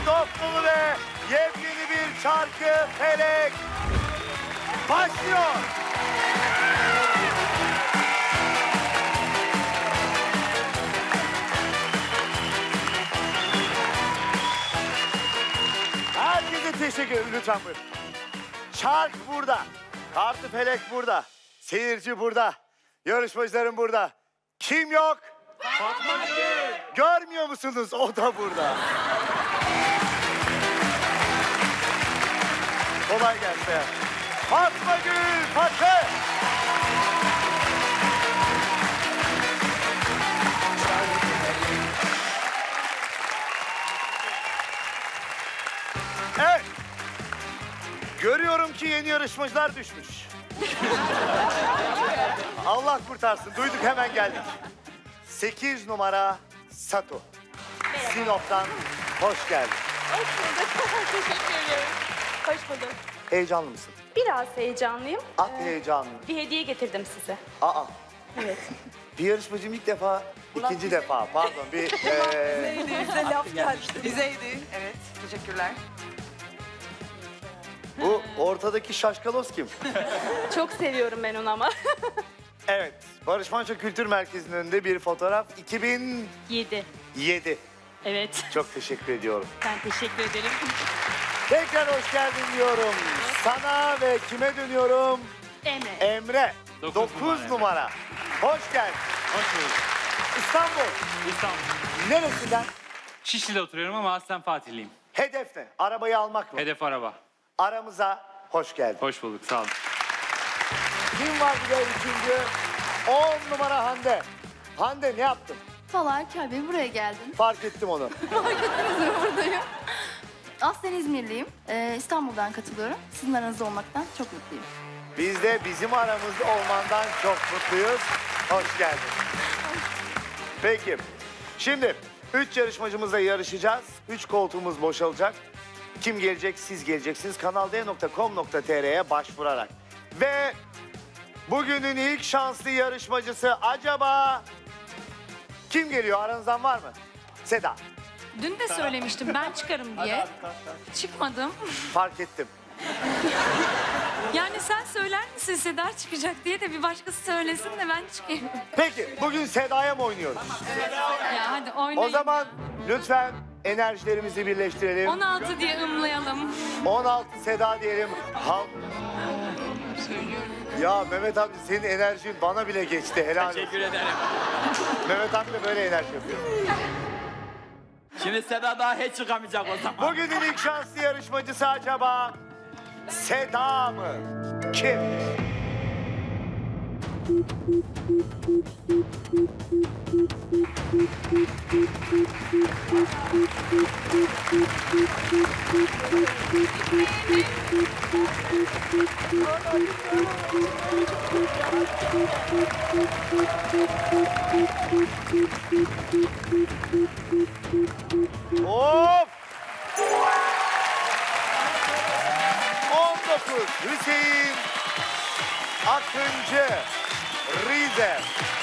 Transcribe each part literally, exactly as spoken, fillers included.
dop dolu ve yepyeni bir şarkı Felek başlıyor. Herkese teşekkür ederim. Lütfen buyurun. Şarkı burada. Kartı Felek burada. Seyirci burada. Yarışmacılarım burada. Kim yok? Fatma Gül. Görmüyor musunuz? O da burada. Kolay gelsin. Fatma Gül, Fatma. Evet. Görüyorum ki yeni yarışmacılar düşmüş. Allah kurtarsın. Duyduk, hemen geldik. Sekiz numara Satu. Sinop'tan hoş geldin. Hoş bulduk. Teşekkür ederim. Hoş bulduk. Heyecanlı mısın? Biraz heyecanlıyım. At Ee, heyecanlı. Bir hediye getirdim size. Aa. Evet. Bir yarışmacım ilk defa, ikinci defa pardon bir... eee Bize laf geldi. Bizeydi. Evet. Teşekkürler. bu ortadaki şaşkalos kim? Çok seviyorum ben onu ama. Evet. Barış Manço Kültür Merkezi'nin önünde bir fotoğraf. iki bin Yedi. yedi. Evet. Çok teşekkür ediyorum. Ben teşekkür ederim. Tekrar hoş geldin diyorum. Sana ve kime dönüyorum? Emre. Emre. Dokuz Dokuz numara. numara. Hoş geldin. Hoş bulduk. İstanbul. İstanbul. Neresinden? Şişli'de oturuyorum ama aslen Fatihliyim. Hedef ne? Arabayı almak mı? Hedef araba. Aramıza hoş geldin. Hoş bulduk, sağ olun. Kim var bir de üçüncü? On numara Hande. Hande ne yaptın? Valla abi buraya geldim. Fark ettim onu. Fark ettiniz mi buradayım? Aslen İzmirliyim. Ee, İstanbul'dan katılıyorum. Sizin aranızda olmaktan çok mutluyum. Biz de bizim aramızda olmandan çok mutluyuz. Hoş geldin. Peki. Şimdi üç yarışmacımızla yarışacağız. Üç koltuğumuz boşalacak. Kim gelecek? Siz geleceksiniz. kanal d nokta com nokta t r'ye başvurarak. Ve bugünün ilk şanslı yarışmacısı acaba kim geliyor? Aranızdan var mı? Seda. Dün de söylemiştim ben çıkarım diye. Çıkmadım. Fark ettim. Yani sen söyler misin Seda çıkacak diye de bir başkası söylesin de ben çıkayım. Peki bugün Seda'ya mı oynuyoruz? Ya hadi oynayın. O zaman lütfen enerjilerimizi birleştirelim. on altı diye ımlayalım. on altı Seda diyelim. Ham. Ya Mehmet abi senin enerjin bana bile geçti. Helal olsun. Teşekkür ederim. Mehmet abi de böyle enerji yapıyor. Şimdi Seda daha hiç çıkamayacak o zaman. Bugünün ilk şanslı yarışmacısı acaba Seda mı? Kim? Of! on dokuz Hüseyin Akıncı, Rize.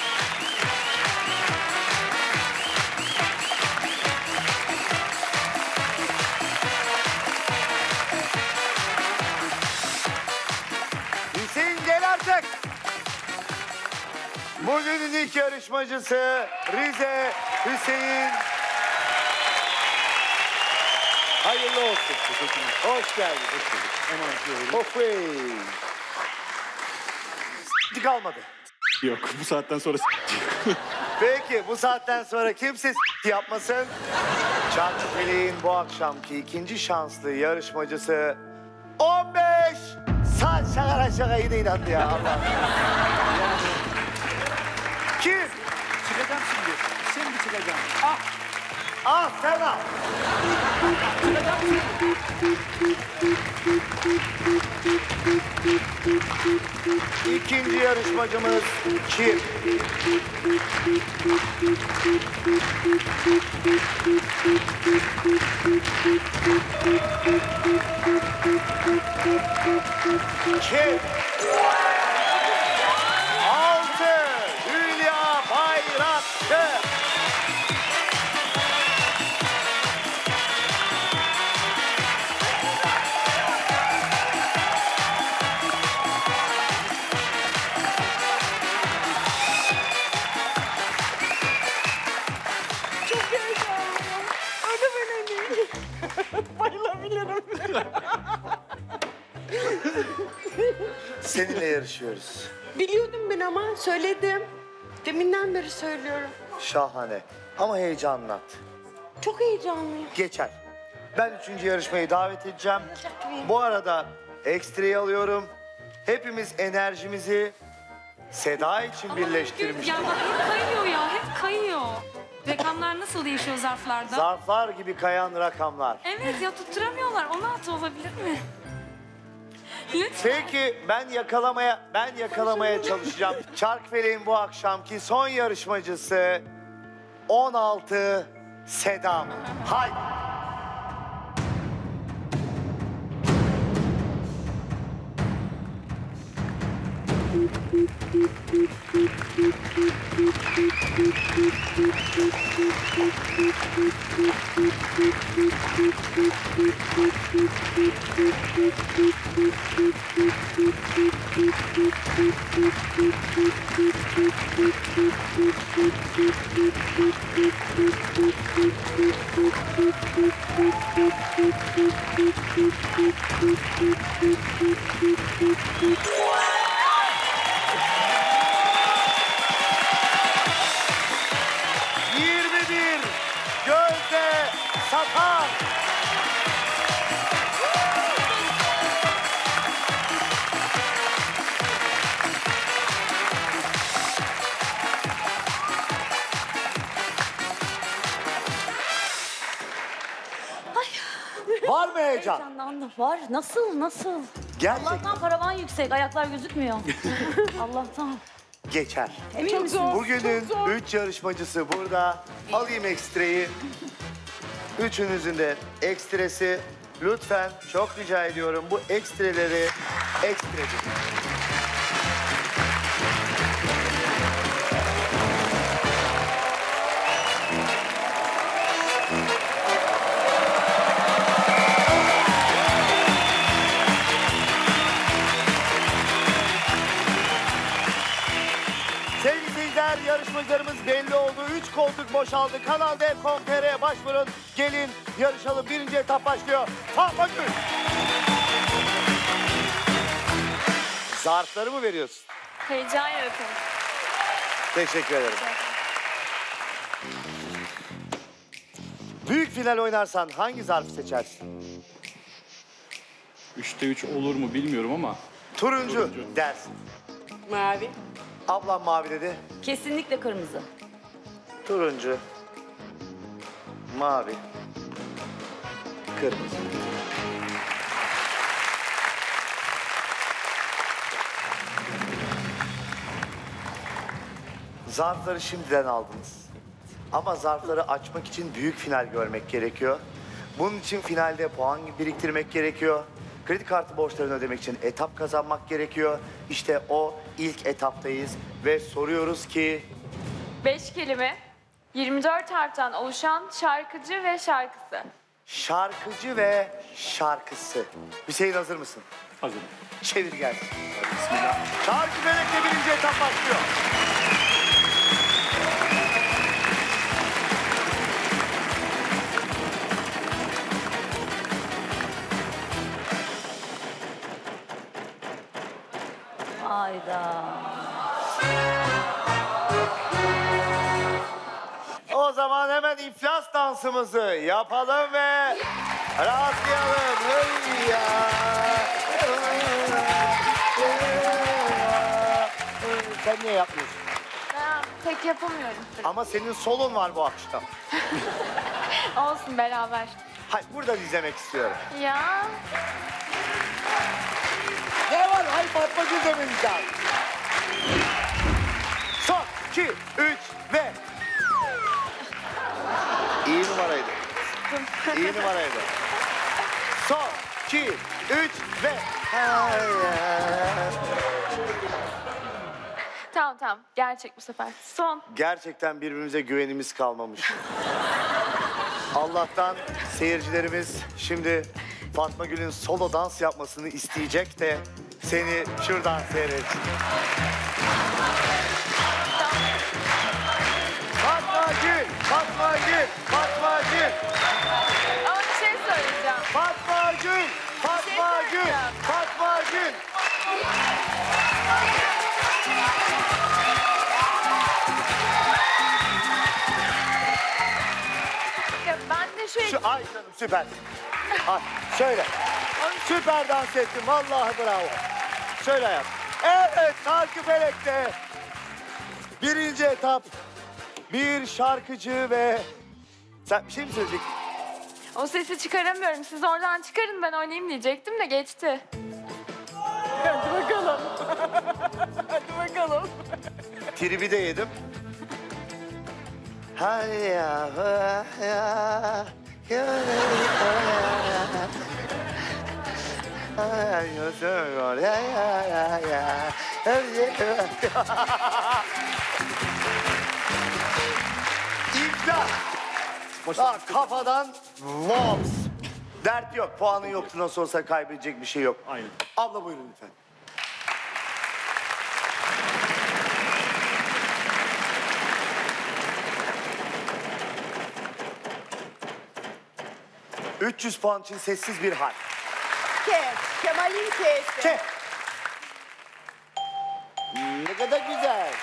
Hüseyin gel artık. Bugünün ilk yarışmacısı Rize Hüseyin. Hayırlı olsun. Hoş geldin. Hoş bulduk. S**tik kalmadı. Yok, bu saatten sonra Peki bu saatten sonra kimse s**t yapmasın. Çarşı Feleğin bu akşamki ikinci şanslı yarışmacısı on beş. Sen şakara şaka yine inandı ya Allah. Kim? Çıkacağım şimdi. Şimdi çıkacağım. Ah. Ah sen al. İkinci yarışmacımız kim? Kim? Altı Hülya Bayrakçı. Bayılabilirim. Seninle yarışıyoruz. Biliyordum ben ama söyledim. Deminden beri söylüyorum. Şahane. Ama heyecanlı at. Çok heyecanlıyım. Geçer. Ben üçüncü yarışmayı davet edeceğim. Bu arada ekstrayı alıyorum. Hepimiz enerjimizi Seda için birleştirmiştik. Ya bak hep kayıyor ya, hep kayıyor. Rakamlar nasıl değişiyor zarflarda? Zarflar gibi kayan rakamlar. Evet ya tutturamıyorlar. on altı olabilir mi? Lütfen. Peki ben yakalamaya ben yakalamaya çalışacağım. Çarkfelek'in bu akşamki son yarışmacısı on altı Sedam. Haydi. yirmi bir Gözde Sapan. Var mı heyecan? Heyecanlandım. Var. Nasıl? Nasıl? Gerçekten Allah'tan paravan yüksek. Ayaklar gözükmüyor. Allah'tan. geçer. Emin misin? Bugünün üç yarışmacısı burada. Alayım ekstrayı. Üçünüzün de ekstresi. Lütfen çok rica ediyorum bu ekstreleri ekstra edin. Sevgili seyirciler, yarışmacılarımız belli oldu. Üç koltuk boşaldı. Kanal D nokta com nokta t r'ye başvurun. Gelin yarışalım. Birinci etap başlıyor. Fatma Gül. Zarfları mı veriyorsun? Heyecan yaratın. Teşekkür ederim. Büyük final oynarsan hangi zarfı seçersin? Üçte üç olur mu bilmiyorum ama. Turuncu, Turuncu. dersin. Mavi. Ablam mavi dedi. Kesinlikle kırmızı. Turuncu, mavi, kırmızı. Zarfları şimdiden aldınız. Ama zarfları açmak için büyük final görmek gerekiyor. Bunun için finalde puan biriktirmek gerekiyor. Kredi kartı borçlarını ödemek için etap kazanmak gerekiyor. İşte o ilk etaptayız ve soruyoruz ki... Beş kelime. yirmi dört harften oluşan şarkıcı ve şarkısı. Şarkıcı ve şarkısı. Hüseyin hazır mısın? Hazırım. Çevir gelsin. Hadi bismillah. Şarkı Felek'te birinci etap başlıyor. Hayda. O zaman hemen iflas dansımızı yapalım ve rahatlayalım. Hey ya. Sen niye yapmıyorsun? Ben pek yapamıyorum. Ama senin solun var bu akşam. Olsun beraber. Hayır, buradan izlemek istiyorum. Ya. Ne var? Hayır, Fatma Gül dememiz lazım. Son, iki, üç ve... İyi numaraydı. İyi numaraydı. Son, iki, üç ve... Tamam tamam. Gerçek bu sefer. Son. Gerçekten birbirimize güvenimiz kalmamış. Allah'tan seyircilerimiz şimdi Fatma Gül'ün solo dans yapmasını isteyecek de seni şuradan seyretsin. Fatma Gül, Fatma Gül, Fatma Gül. Ama bir şey söyleyeceğim. Şu, ay canım süper. Ay, söyle. Süper dans ettin. Vallahi bravo. Söyle yap. Evet, Şarkı Felek'te birinci etap bir şarkıcı ve... Sen bir şey mi söyleyecektin? O sesi çıkaramıyorum. Siz oradan çıkarın ben oynayayım diyecektim de geçti. Hadi bakalım. Hadi bakalım. Tribi de yedim. Hadi ya, ya, ya, ya, ya, ya. İflah. Bak kafadan lops. Dert yok. Puanın yoktu. Nasıl olsa kaybedecek bir şey yok. Aynen. Abla buyurun lütfen. üç yüz puan için sessiz bir hal. Ke. Kemal'in K'si. Ke. Ne kadar güzel.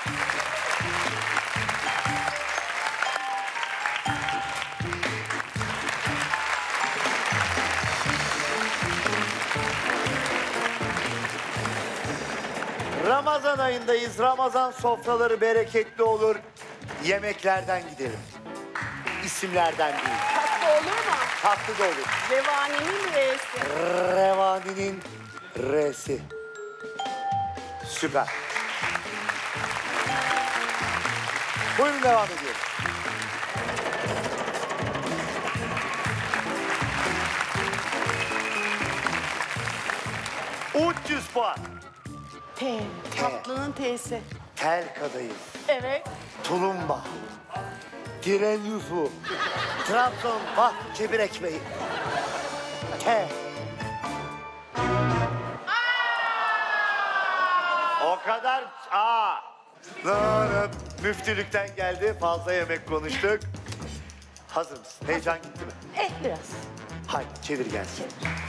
Ramazan ayındayız. Ramazan sofraları bereketli olur. Yemeklerden gidelim. İsimlerden değil. Tatlı olur mu? Tatlı da olur. Revani'nin R'si. Revani'nin R'si. Süper. Buyurun devam ediyoruz. üç yüz puan. T. Tatlının T'si. Tel kadayıf, Evet. tulumba, tren yufu, Trabzon bak kebir ekmeği. T. O kadar. Aa. Lan, müftülükten geldi. Fazla yemek konuştuk. Hazır mısın? Heyecan gitti mi? Eh biraz. Haydi çevir gelsin.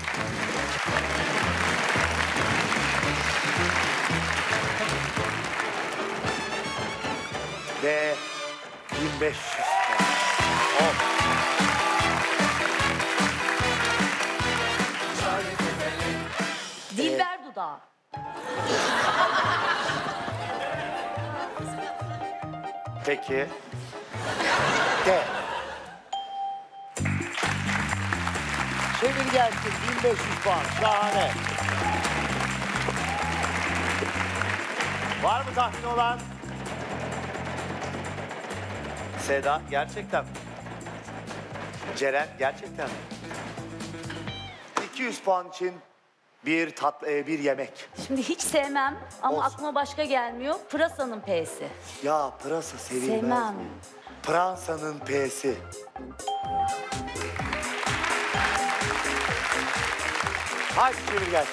Ve bin beş yüz puan. On. Dilber dudağı. Peki. D. Çevir gelsin. bin beş yüz puan. Şahane. Var mı tahmin olan? Seda gerçekten mi? Ceren gerçekten mi? iki yüz puan için bir tatlı, e, bir yemek. Şimdi hiç sevmem ama Olsun. aklıma başka gelmiyor. Pırasanın P'si. Ya pırasa sevilmez Sevmem. mi? Fransa'nın P'si. Haydi çevir gelsin.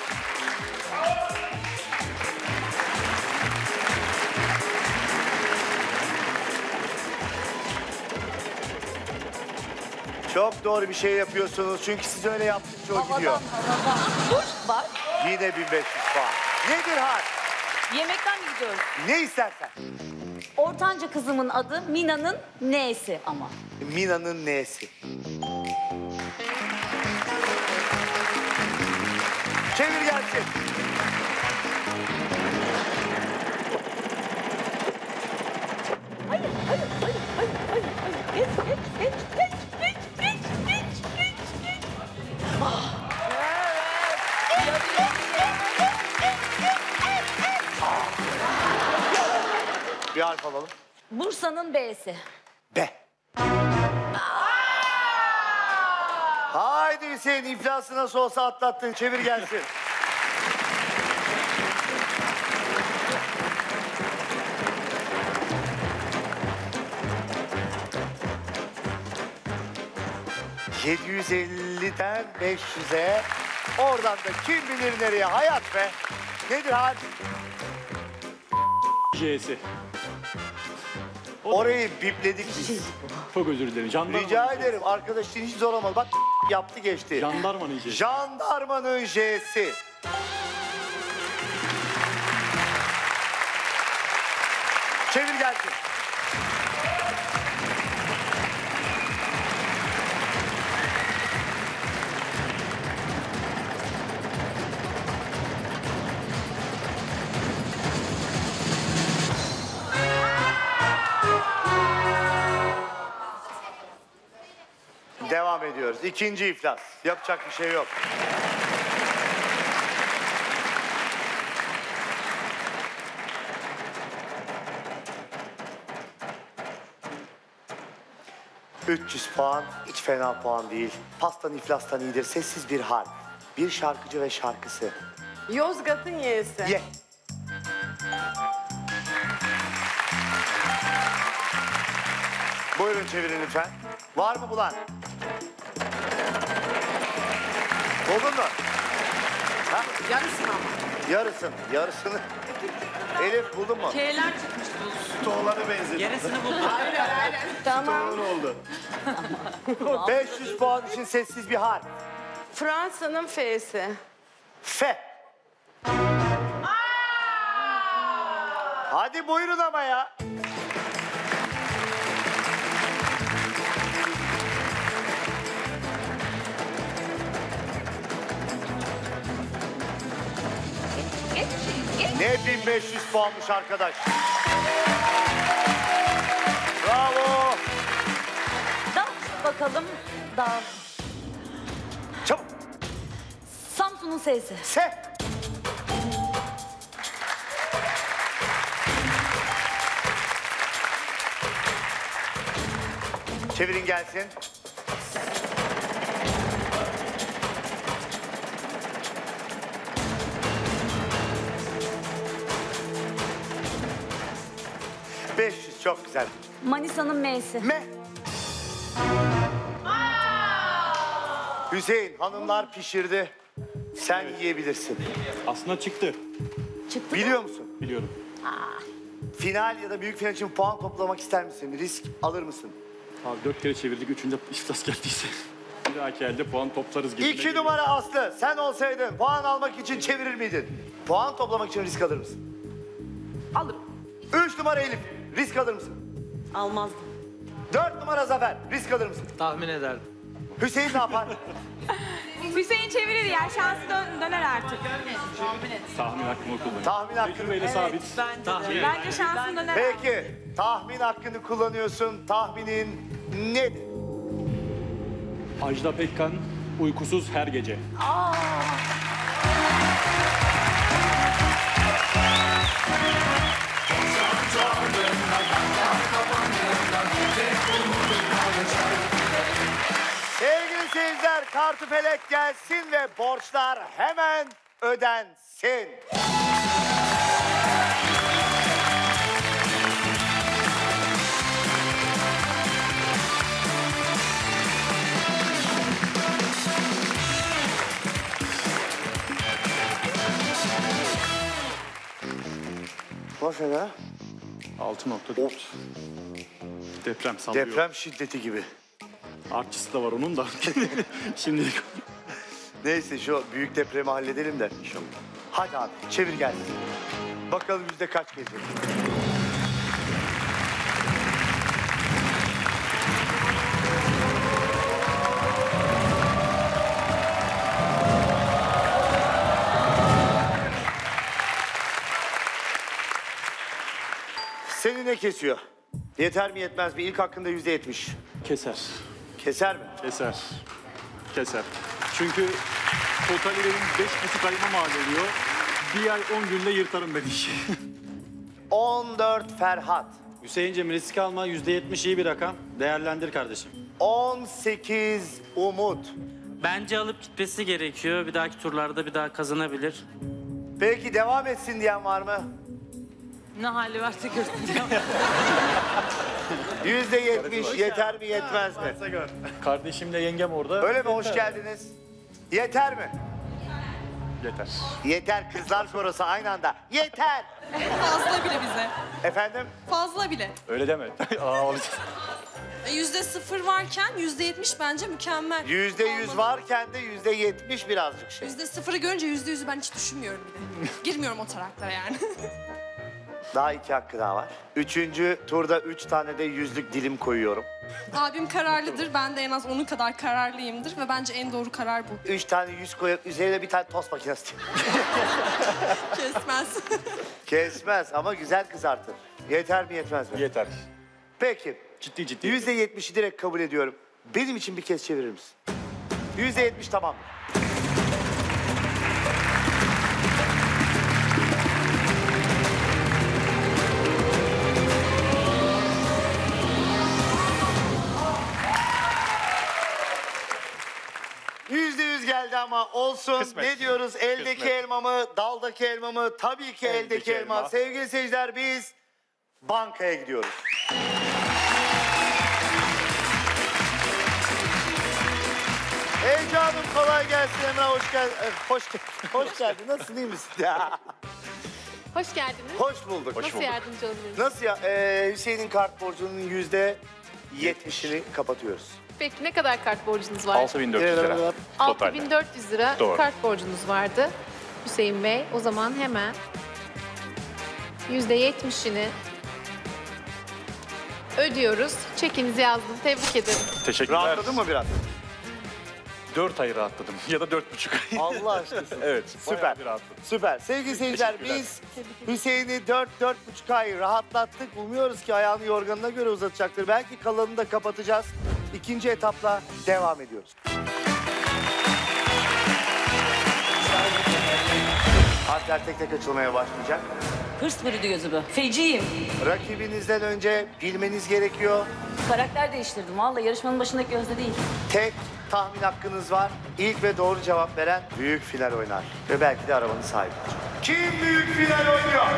Çok doğru bir şey yapıyorsunuz çünkü siz öyle yaptıkça o gidiyor. Havadan havadan. Dur bak. Yine bin beş yüz puan. Nedir hal? Yemekten mi gidiyoruz? Ne istersen. Ortanca kızımın adı Mina'nın N'si ama. Mina'nın N'si. Çevir gelsin. Hayır, hayır, hayır, hayır, hayır, hayır. Geç, geç, geç, geç, geç, geç, geç, geç, geç. Ah. Bir harf alalım. Bursa'nın B'si. B. Haydi Hüseyin, iflası nasıl olsa atlattın. Çevir gelsin. yedi yüz elliden beş yüze. Oradan da kim bilir nereye. Hayat be. Nedir hal? J'si. Orayı bipledik biz. Çok özür dilerim. Jandarma. Rica ederim. Arkadaş için hiç zor olmadı. Bak yaptı geçti. Jandarmanın J'si. Jandarmanın J'si. Çevir gelsin. devam ediyoruz. İkinci iflas. Yapacak bir şey yok. üç yüz puan hiç fena puan değil. Pastan iflastan iyidir. Sessiz bir harf. Bir şarkıcı ve şarkısı. Yozgat'ın Y'si. Ye. Buyurun çevirin lütfen. Var mı bulan? Buldun mu? Ha? Yarısını ama. Yarısın, yarısını. Elif buldun mu? K'ler çıkmış. Stoğlara benzedi. Gerisini buldum. Aynen aynen. Tamam. oldu. beş yüz puan için sessiz bir harf. Fransa'nın F'si. F. Hadi buyurun ama ya. Ne bin beş yüz puanmış arkadaş. Bravo. Dal bakalım. Dal. Çabuk. Samsun'un S'si. S. Çevirin gelsin. beş yüz çok güzel. Manisa'nın M'si. M. Hüseyin hanımlar pişirdi. Sen yiyebilirsin. Aslında çıktı. Çıktı mı? Biliyor musun? Biliyorum. Final ya da büyük final için puan toplamak ister misin? Risk alır mısın? Abi dört kere çevirdik. Üçünde iflas geldiyse. Bir dahaki elde puan toplarız gibi. İki numara Aslı. Sen olsaydın puan almak için çevirir miydin? Puan toplamak için risk alır mısın? Alırım. Üç numara Elif. Risk alır mısın? Almazdım. Dört numara Zafer. Risk alır mısın? Tahmin ederdim. Hüseyin ne yapar? Hüseyin çevirir ya şansı dön- döner artık. Tahmin hakkımı kullanıyorum. Tahmin hakkını. Tecrübeyle sabit. Tahmin. Bence şansın döner. Peki. Tahmin hakkını kullanıyorsun. Tahminin nedir? Ajda Pekkan uykusuz her gece. Sevgili seyirciler, kartüfelek gelsin ve borçlar hemen ödensin. Boş ver ha. altı nokta dört. Deprem sallıyor. Deprem şiddeti gibi. Artçısı da var onun da. Şimdilik. Neyse şu büyük depremi halledelim de. İnşallah. Hadi abi çevir gelsin. Bakalım yüzde kaç gelecek. Seni ne kesiyor? Yeter mi yetmez mi? İlk hakkında yüzde yetmiş. Keser. Keser mi? Keser. Keser. Çünkü totali benim beş buçuk ayıma mal oluyor. Bir ay on günde yırtarım ben işi. on dört Ferhat. Hüseyin'cim risk alma. yüzde yetmiş iyi bir rakam. Değerlendir kardeşim. on sekiz Umut. Bence alıp gitmesi gerekiyor. Bir dahaki turlarda bir daha kazanabilir. Peki devam etsin diyen var mı? Ne hali varsa görsün. Yüzde yetmiş yeter mi yetmez mi? Kardeşimle yengem orada. Öyle mi? Hoş geldiniz. Yeter mi? Yeter. Yeter kızlar korosu aynı anda. Yeter. Fazla bile bize. Efendim? Fazla bile. Öyle deme. Aa, olacak. Yüzde sıfır varken yüzde yetmiş bence mükemmel. Yüzde yüz varken de yüzde yetmiş birazcık şey. Yüzde sıfırı görünce yüzde yüzü ben hiç düşünmüyorum bile. Girmiyorum o taraklara yani. Daha iki hakkı daha var. Üçüncü turda üç tane de yüzlük dilim koyuyorum. Abim kararlıdır. Ben de en az onun kadar kararlıyımdır ve bence en doğru karar bu. Üç tane yüz koyup üzerine bir tane tost makinesi. Kesmez. Kesmez ama güzel kızartır. Yeter mi yetmez mi? Yeter. Peki. Ciddi ciddi. Yüzde yetmişi direkt kabul ediyorum. Benim için bir kez çevirir misin? Yüzde yetmiş tamam. Yüzde yüz geldi ama olsun. Kısmet. Ne diyoruz? Eldeki Kısmet. elma mı, daldaki elma mı? Tabii ki eldeki, Eldeki elma. elma. Sevgili seyirciler biz bankaya gidiyoruz. Heyecanım kolay gelsin Emrah, hoş geldin. Hoş geldin. Hoş geldin. Nasılsın, iyi misin? Ya. Hoş geldiniz. Hoş bulduk. Nasıl yardımcı olabilirim? Nasıl ya? Ee, Hüseyin'in kart borcunun yüzde yetmişini kapatıyoruz. Peki ne kadar kart borcunuz var? altı bin dört yüz lira. altı bin dört yüz lira Doğru. kart borcunuz vardı Hüseyin Bey. O zaman hemen yüzde yetmişini ödüyoruz. Çekinizi yazdım. Tebrik ederim. Teşekkürler. Rahatladın mı biraz? Dört ay rahatladım ya da dört buçuk ay. Allah aşkına. Evet. Süper. bayağı bir rahatladım. Süper. Sevgili seyirciler Teşekkürler. biz Hüseyin'i dört dört buçuk ay rahatlattık. Umuyoruz ki ayağını yorganına göre uzatacaktır. Belki kalanını da kapatacağız. İkinci etapla devam ediyoruz. Harfler tek tek açılmaya başlayacak. Hırs bürüdü gözümü. Feciyim. Rakibinizden önce bilmeniz gerekiyor. Karakter değiştirdim. Vallahi yarışmanın başındaki Gözde değil. Tek tahmin hakkınız var. İlk ve doğru cevap veren büyük final oynar. Ve belki de arabanın sahibi olacak. Kim büyük final oynuyor?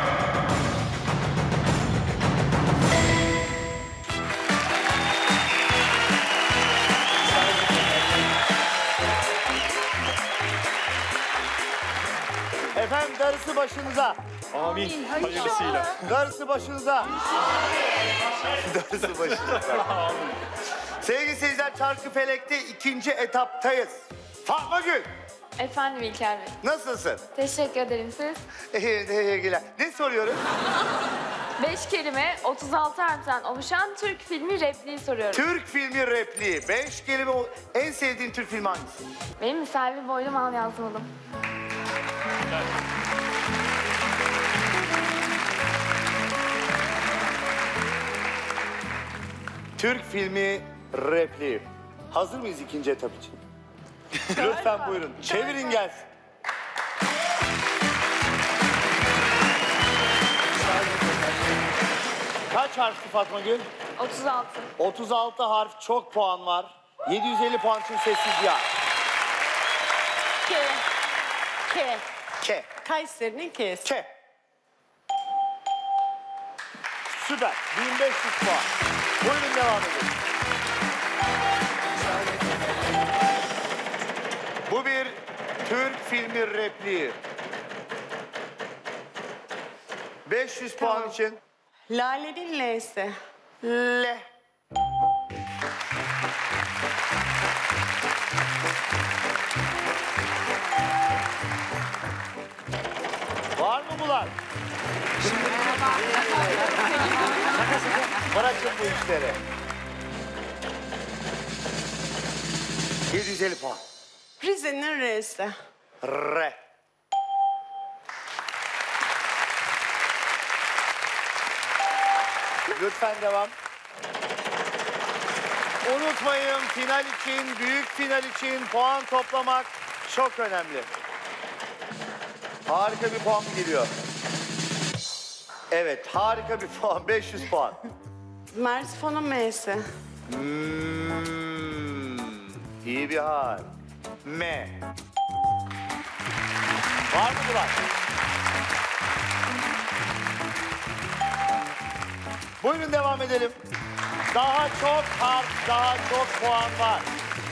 Efendim darısı başınıza. Amin. Hayırlısıyla. Darısı başınıza. Darısı başınıza. Sevgili seyirciler, Çarkıfelek'te ikinci etaptayız. Fatma Gül, Efendim İlker Bey. nasılsın? Teşekkür ederim siz. Teşekkürler. Ne soruyorum? Beş kelime, otuz altı harften oluşan Türk filmi repliği soruyorum. Türk filmi repliği. Beş kelime. o- En sevdiğin Türk filmi hangisi? Benim misafir boylum al yazmadım. Türk filmi repliği. Hazır mıyız ikinci etap için? Lütfen buyurun. Çevirin gelsin. Kaç harfli Fatma Gül? otuz altı. otuz altı harf, çok puan var. yedi yüz elli puan için sessiz ya. K. K. K. Kayseri'nin K'si. K. Süper. bin beş yüz puan. Buyurun devam edelim. Bu bir Türk filmi repliği. beş yüz puan Tamam. için Lale'nin L'si. L. Var mı bular? Bırakın bu işleri. yedi yüz elli puan. Rize'nin R'si. R. Lütfen devam. Unutmayın, final için, büyük final için puan toplamak çok önemli. Harika bir puan geliyor. Evet, harika bir puan, beş yüz puan. Mersifon'un M'si. Hmm, iyi bir harf. M. Var mı bular? Buyurun devam edelim. Daha çok harf, daha çok puan var.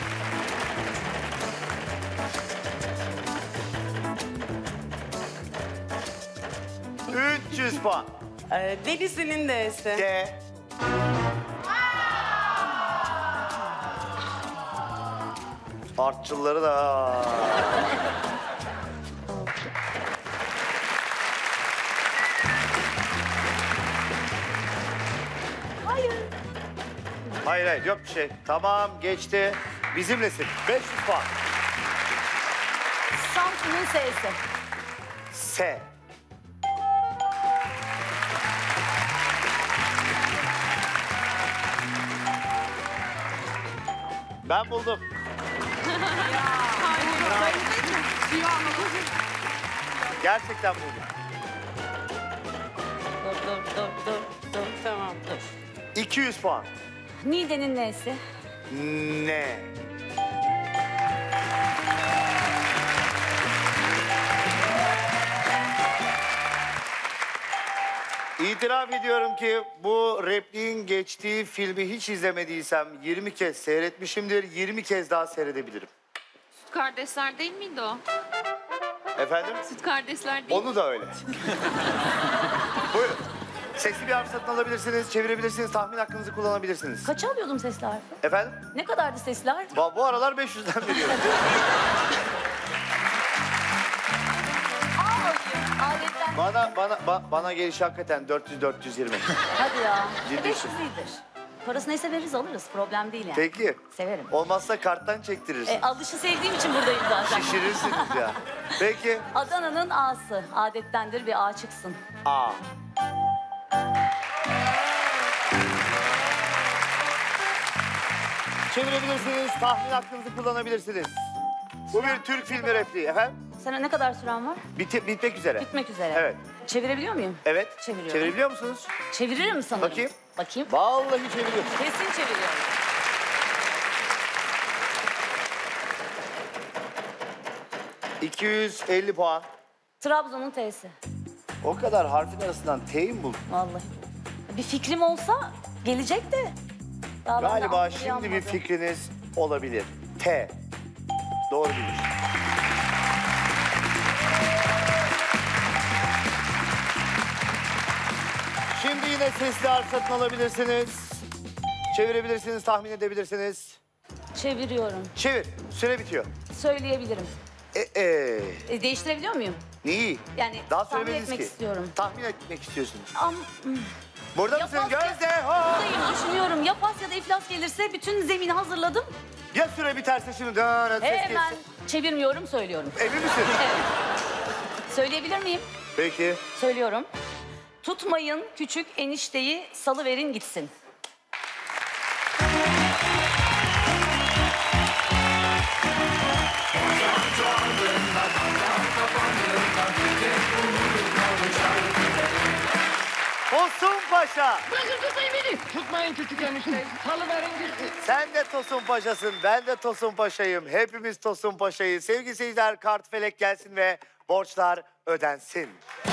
üç yüz puan. Ee, Denizli'nin D'si. D. Artçılları da. Hayır. Hayır hayır yok bir şey. Tamam geçti. Bizimlesin. beş yüz puan. Samsun'un S'si. S. Ben buldum. Gerçekten buldum. Dur dur dur dur dur. Tamam. Dur. iki yüz puan. Niğde'nin nesi? Ne? İtiraf ediyorum ki bu repliğin geçtiği filmi hiç izlemediysem yirmi kez seyretmişimdir. yirmi kez daha seyredebilirim. Süt kardeşler değil miydi o? Efendim? Süt kardeşler değil Onu da öyle. Buyurun. Sesli bir harf satın alabilirsiniz, çevirebilirsiniz, tahmin hakkınızı kullanabilirsiniz. Kaça alıyordum sesli harfi? Efendim? Ne kadardı sesli harf? Bu, bu aralar beş yüzden veriyorum. Al bakayım. Adetten. bana bana ba- bana geliş hakikaten dört yüz dört yüz yirmi. Hadi ya. Ciddi beş yüz iyidir. Parası neyse veririz alırız. Problem değil yani. Peki. Severim. Olmazsa karttan çektiririz. E, alışı sevdiğim için buradayım zaten. Şişirirsiniz ya. Peki. Adana'nın A'sı. Adettendir bir A çıksın. A. Çevirebilirsiniz, tahmin hakkınızı kullanabilirsiniz. Bu bir Türk filmi repliği efendim. Sana ne kadar süren var? Biti- bitmek üzere. Bitmek üzere. Evet. Çevirebiliyor muyum? Evet. Çeviriyorum. Çevirebiliyor musunuz? Çeviririm sanırım. Bakayım. Bakayım. Vallahi çeviriyorum. Kesin çeviriyorum. iki yüz elli puan. Trabzon'un T'si. O kadar harfin arasından T'yi mi buldun? Vallahi. Bir fikrim olsa gelecek de. Daha ben de Galiba aklım şimdi bir yanmadı. fikriniz olabilir. T. Doğru bilmiş. Şimdi yine sesli harf satın alabilirsiniz. Çevirebilirsiniz, tahmin edebilirsiniz. Çeviriyorum. Çevir. Süre bitiyor. Söyleyebilirim. E, e, E, değiştirebiliyor muyum? neyi? Yani Daha tahmin söylemediniz etmek ki. istiyorum. Tahmin etmek istiyorsunuz. Am Burada Ya mısın pas ya- Gözde? Ho! buradayım, düşünüyorum. Ya pas ya da iflas gelirse bütün zemini hazırladım. Ya süre biterse şimdi dön, ses Hemen gelsin. çevirmiyorum, söylüyorum. Emin misin? Evet. Söyleyebilir miyim? Peki. Söylüyorum. Tutmayın küçük enişteyi, salıverin gitsin. Tosun Paşa. Tutmayın küçük enişte. Salıverin gitsin. Sen de Tosun Paşa'sın, ben de Tosun Paşa'yım. Hepimiz Tosun Paşa'yız. Sevgili seyirciler, kart felek gelsin ve borçlar ödensin.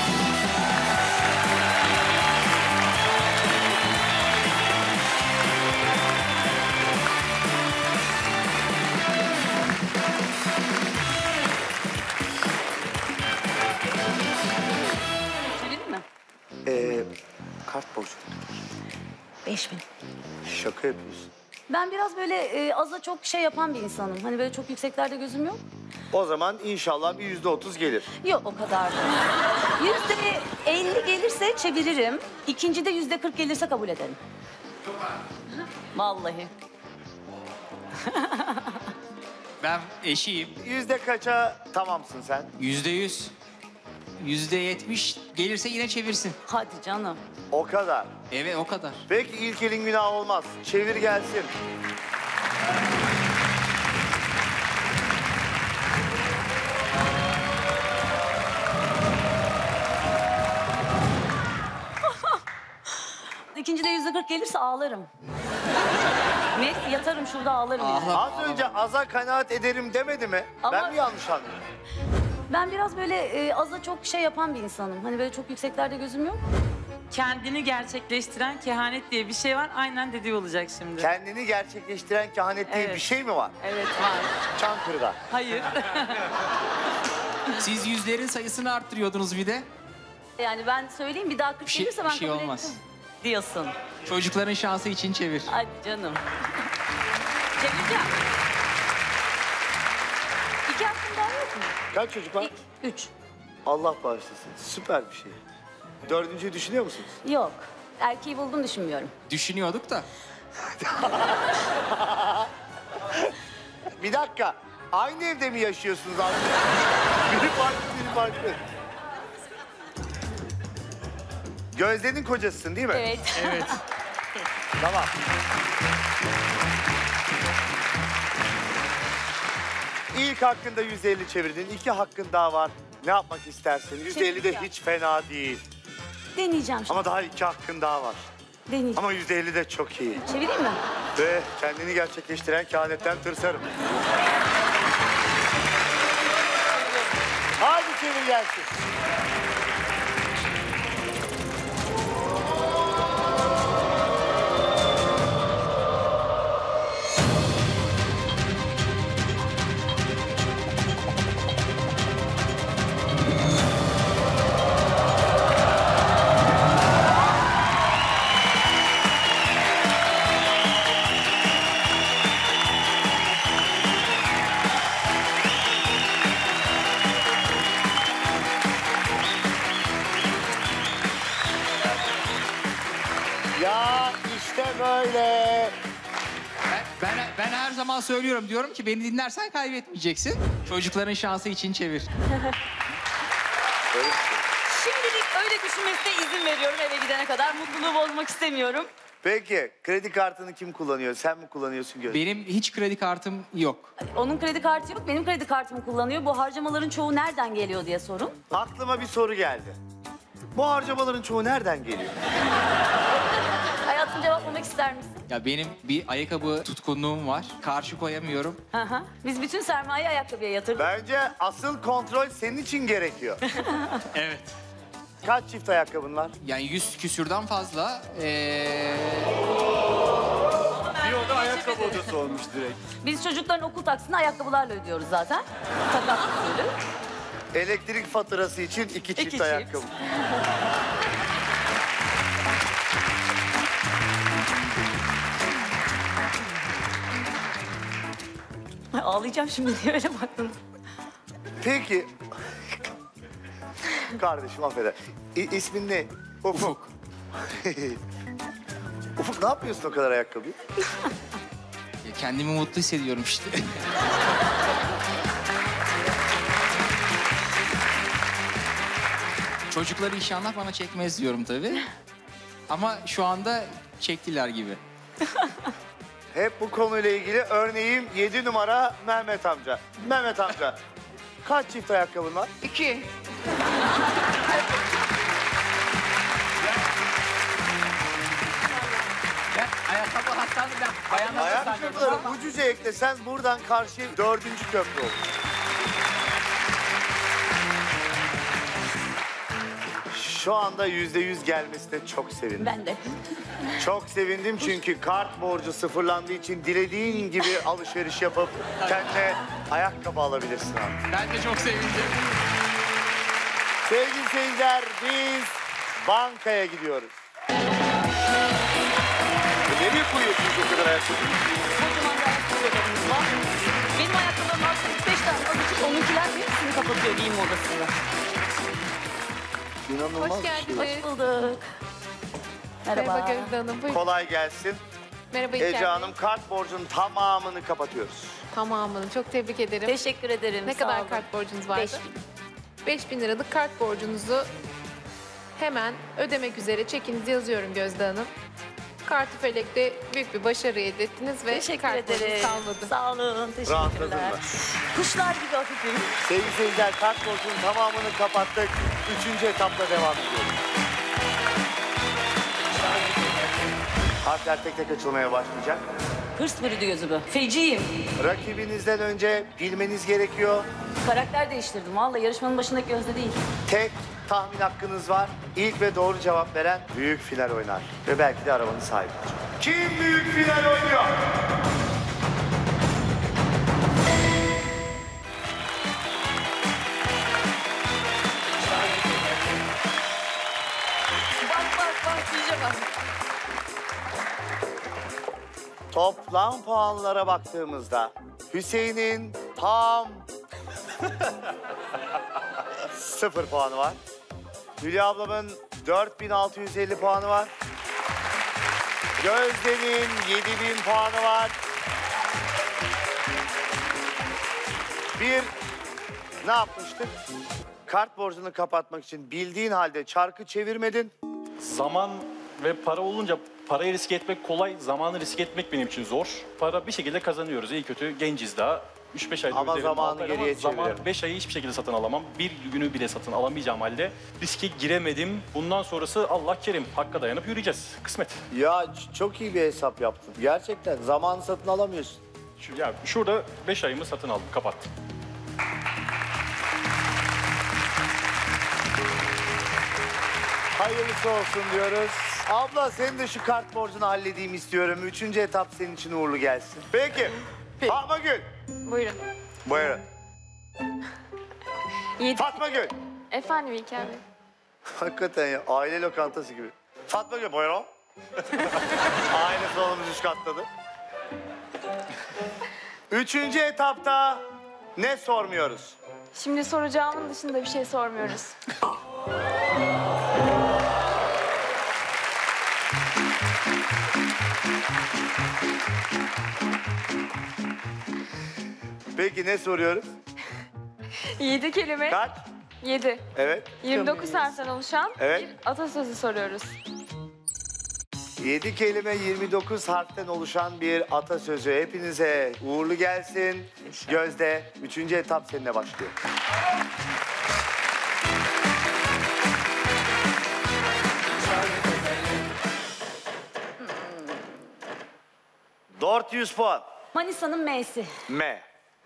Söyledin mi? Ee, kart borcu. Beş bin. Şaka yapıyorsun. Ben biraz böyle e, aza çok şey yapan bir insanım. Hani böyle çok yükseklerde gözüm yok. O zaman inşallah bir yüzde otuz gelir. Yok o kadar da. Yüzde elli gelirse çeviririm. İkincide yüzde kırk gelirse kabul ederim. Vallahi. Ben eşiyim. Yüzde kaça tamamsın sen? Yüzde yüz. Yüzde yetmiş gelirse yine çevirsin. Hadi canım. O kadar. Evet o kadar. Peki ilk elin günahı olmaz. Çevir gelsin. İkincide yüzde kırk gelirse ağlarım. Net yatarım şurada ağlarım yani. Ağla. Az önce aza kanaat ederim demedi mi? Ama- Ben mi yanlış anladım? Ben biraz böyle e, aza çok şey yapan bir insanım. Hani böyle çok yükseklerde gözüm yok. Kendini gerçekleştiren kehanet diye bir şey var. Aynen dediği olacak şimdi. Kendini gerçekleştiren kehanet diye Evet. bir şey mi var? Evet var. Çankırı'da. Hayır. Siz yüzlerin sayısını arttırıyordunuz bir de. Yani ben söyleyeyim bir daha kırk Bir şey, gelirse bir ben şey kabul olmaz. ettim. Diyorsun. Çocukların şansı için çevir. Hadi canım. Çevireceğim. İki hakkım daha yok mu? Kaç çocuk var? İlk, üç. Allah bağışlasın. Süper bir şey. Dördüncüyü düşünüyor musunuz? Yok. Erkeği buldum düşünmüyorum. Düşünüyorduk da. Bir dakika. Aynı evde mi yaşıyorsunuz abi? Biri farklı, biri farklı. Gözde'nin kocasısın değil mi? Evet. Evet. Tamam. İlk hakkında yüzde elli çevirdin. İki hakkın daha var. Ne yapmak istersin? yüzde elli de Çevireceğim. hiç fena değil. Deneyeceğim şimdi. Ama daha iki hakkın daha var. Deneyeceğim. Ama yüzde elli de çok iyi. Çevireyim mi? Ve kendini gerçekleştiren kehanetten tırsarım. Hadi çevir gelsin. Ya işte böyle. Ben, ben, ben her zaman söylüyorum. Diyorum ki beni dinlersen kaybetmeyeceksin. Çocukların şansı için çevir. Şimdilik öyle düşünmesine izin veriyorum eve gidene kadar. Mutluluğu bozmak istemiyorum. Peki kredi kartını kim kullanıyor? Sen mi kullanıyorsun Göz? Benim hiç kredi kartım yok. Onun kredi kartı yok, benim kredi kartımı kullanıyor. Bu harcamaların çoğu nereden geliyor diye sorun. Aklıma bir soru geldi. Bu harcamaların çoğu nereden geliyor? Hayatım cevaplamak ister misin? Ya benim bir ayakkabı tutkunluğum var. Karşı koyamıyorum. Hı hı. Biz bütün sermayeyi ayakkabıya yatırdık. Bence asıl kontrol senin için gerekiyor. Evet. Kaç çift ayakkabın var? Yani yüz küsürden fazla. Ee... Bir oda ayakkabı odası olmuş direkt. Biz çocukların okul taksini ayakkabılarla ödüyoruz zaten. Takas usulü. Elektrik faturası için iki çift İki çift. ayakkabı. Ay, ağlayacağım şimdi diye öyle baktım. Peki. Kardeşim affeder. İ- ismin ne? Ufuk. Ufuk ne yapıyorsun o kadar ayakkabıyı? Kendimi mutlu hissediyorum işte. Çocukları inşallah bana çekmez diyorum tabii. Ama şu anda çektiler gibi. Hep bu konuyla ilgili örneğim yedi numara Mehmet amca. Mehmet amca kaç çift ayakkabın var? İki. Ben ayakkabı hastanı ben bayanlara sanıyorum. Ayakkabıları ucuca eklesen buradan karşı dördüncü köprü olur. Şu anda yüzde yüz gelmesine çok sevindim. Ben de. Çok sevindim çünkü kart borcu sıfırlandığı için dilediğin gibi alışveriş yapıp kendine ayakkabı alabilirsin abi. Ben de çok sevindim. Sevgili seyirciler biz bankaya gidiyoruz. Nereye koyuyorsunuz o kadar ayakkabı? Kocaman bir ayakkabılarımız var. Benim ayakkabılarım aslında üç beş tane azıcık. Onunkiler hepsini kapatıyor giyinme odasında. İnanılmaz. Hoş geldiniz. Hoş bulduk. Merhaba. Merhaba Gözde Hanım. Buyurun. Kolay gelsin. Merhaba İlker Ece Bey. Hanım kart borcunun tamamını kapatıyoruz. Tamamını çok tebrik ederim. Teşekkür ederim. Ne sağ kadar olun. kart borcunuz vardı? Beş bin. beş bin liralık kart borcunuzu hemen ödemek üzere çekinizi yazıyorum Gözde Hanım. Kartı Felek'te büyük bir başarı elde ettiniz ve Teşekkür kart borcunuz ederim. kalmadı. Sağ olun. Rahatladın Teşekkürler. mı? Kuşlar gibi hafifim. Sevgili seyirciler kart borcunun tamamını kapattık. Üçüncü etapla devam ediyoruz. Harfler tek tek açılmaya başlayacak. Hırs bürüdü gözümü. Feciyim. Rakibinizden önce bilmeniz gerekiyor. Karakter değiştirdim. Vallahi yarışmanın başındaki Gözde değil. Tek tahmin hakkınız var. İlk ve doğru cevap veren büyük final oynar. Ve belki de arabanın sahibi olacak. Kim büyük final oynuyor? Bak bak bak. İyice bak. Toplam puanlara baktığımızda Hüseyin'in tam sıfır puanı var. Hülya ablamın dört bin altı yüz elli puanı var. Gözde'nin yedi bin puanı var. Bir, ne yapmıştık? Kart borcunu kapatmak için bildiğin halde çarkı çevirmedin. Zaman ve para olunca parayı riske etmek kolay, zamanı riske etmek benim için zor. Para bir şekilde kazanıyoruz. İyi kötü genciz daha. üç beş ayda Ama öderim. zamanı altı ay ama geriye zaman çeviririm. beş ayı hiçbir şekilde satın alamam. Bir günü bile satın alamayacağım halde riske giremedim. Bundan sonrası Allah kerim. Hakka dayanıp yürüyeceğiz. Kısmet. Ya ç- çok iyi bir hesap yaptın. Gerçekten zamanı satın alamıyorsun. Şu, ya şurada beş ayımı satın aldım. Kapattım. Hayırlısı olsun diyoruz. Abla senin de şu kart borcunu halledeyim istiyorum. Üçüncü etap senin için uğurlu gelsin. Peki. Fatma Gül. Buyurun. Buyurun. Yedi... Fatma Gül. Efendim İlker Bey. Hakikaten ya aile lokantası gibi. Fatma Gül buyurun. Aile salonumuz üç katladı. Üçüncü etapta ne sormuyoruz? Şimdi soracağımın dışında bir şey sormuyoruz. Peki ne soruyoruz? Yedi kelime. Kaç? Yedi. Evet. yirmi dokuz harften oluşan Evet. bir atasözü soruyoruz. Yedi kelime yirmi dokuz harften oluşan bir atasözü. Hepinize uğurlu gelsin. Gözde, üçüncü etap seninle başlıyor. dört yüz puan. Manisa'nın M'si. M.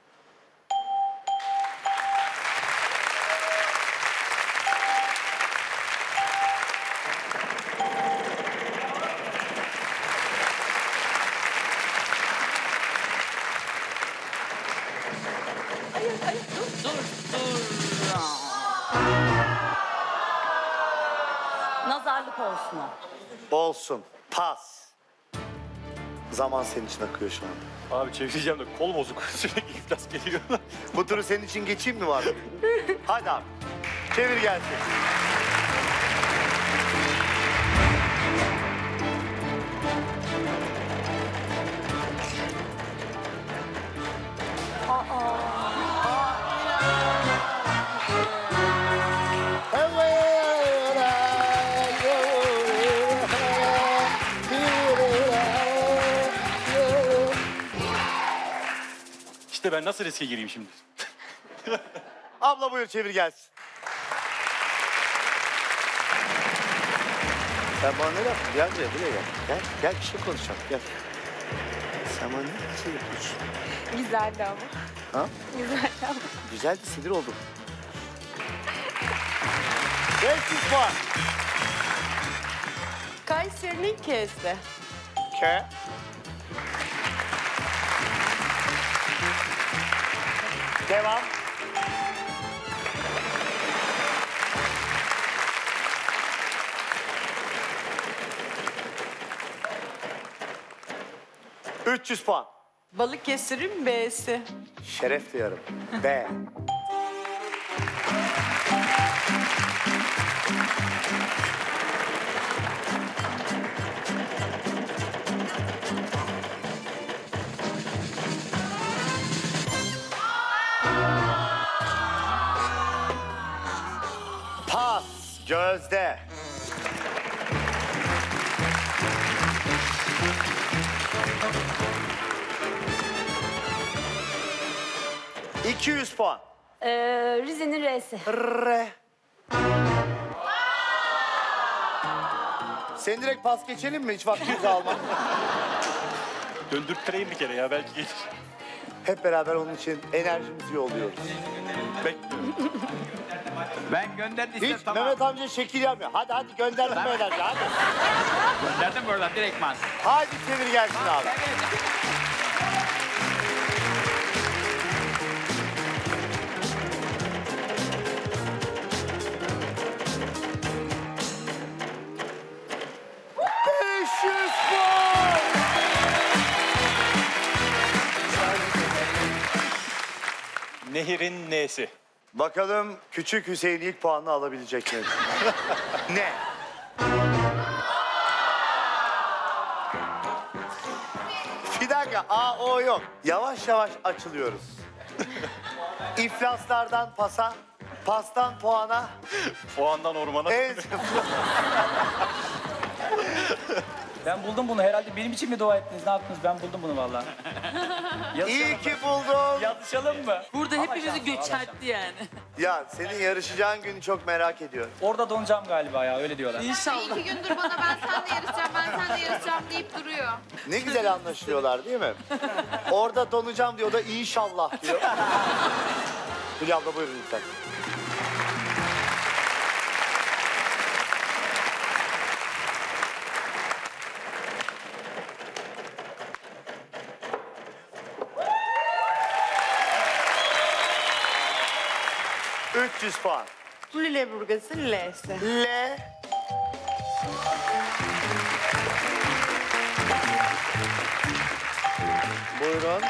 Hayır, hayır, dur, dur, dur. Nazarlık olsun o. Olsun. Pas. Zaman senin için akıyor şu anda. Abi çevireceğim de kol bozuk. Sürekli iflas geliyor. Bu turu senin için geçeyim mi var? Hadi abi. Çevir gelsin. İşte ben nasıl riske gireyim şimdi? Abla buyur çevir gelsin. Sen bana ne yaptın? Gel buraya, buraya gel. Gel, gel bir şey konuşalım, gel. Sen bana ne şey yapıyorsun? Güzeldi ama. Ha? Güzeldi ama. Güzeldi, sinir oldum. beş yüz puan. Kayseri'nin K'si. K. Devam. üç yüz puan. Balıkesir'in B'si. Şeref duyarım. B. Pas. Gözde. iki yüz puan. Ee, Rize'nin R'si. R. Sen direkt pas geçelim mi? Hiç vaktinizi almam. Döndürttireyim bir kere ya belki gelir. Hep beraber onun için enerjimizi yolluyoruz. Bekliyorum. Ben gönderdiysem Hiç tamam. Mehmet amca şekil yapmıyor. Hadi hadi gönderdim bu enerji hadi. Gönderdim buradan direktman. Hadi çevir gelsin abi. beş yüz puan. Nehir'in N'si. Bakalım küçük Hüseyin ilk puanını alabilecek mi? Ne? Bir dakika, A, O yok. Yavaş yavaş açılıyoruz. İflaslardan pasa, pastan puana. Puandan ormana. En... Ben buldum bunu. Herhalde benim için mi dua ettiniz? Ne yaptınız? Ben buldum bunu vallahi. İyi ki buldum. Yazışalım mı? Burada Ama hepimizi şans, göçertti yani. Ya senin yarışacağın günü çok merak ediyorum. Orada donacağım galiba ya. Öyle diyorlar. İnşallah. İki gündür bana ben seninle yarışacağım, ben seninle yarışacağım deyip duruyor. Ne güzel anlaşıyorlar değil mi? Orada donacağım diyor da inşallah diyor. Hülya abla buyurun lütfen. üç yüz puan. Lüleburgaz'ın L'si. L. Buyurun.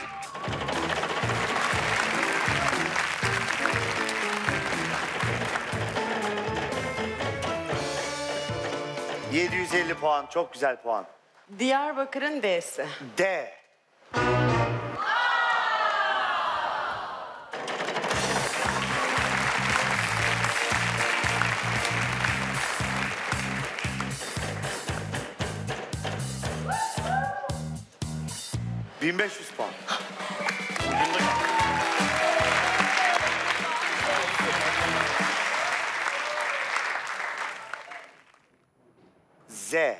yedi yüz elli puan. Çok güzel puan. Diyarbakır'ın D'si. D. bin beş yüz puan. Z.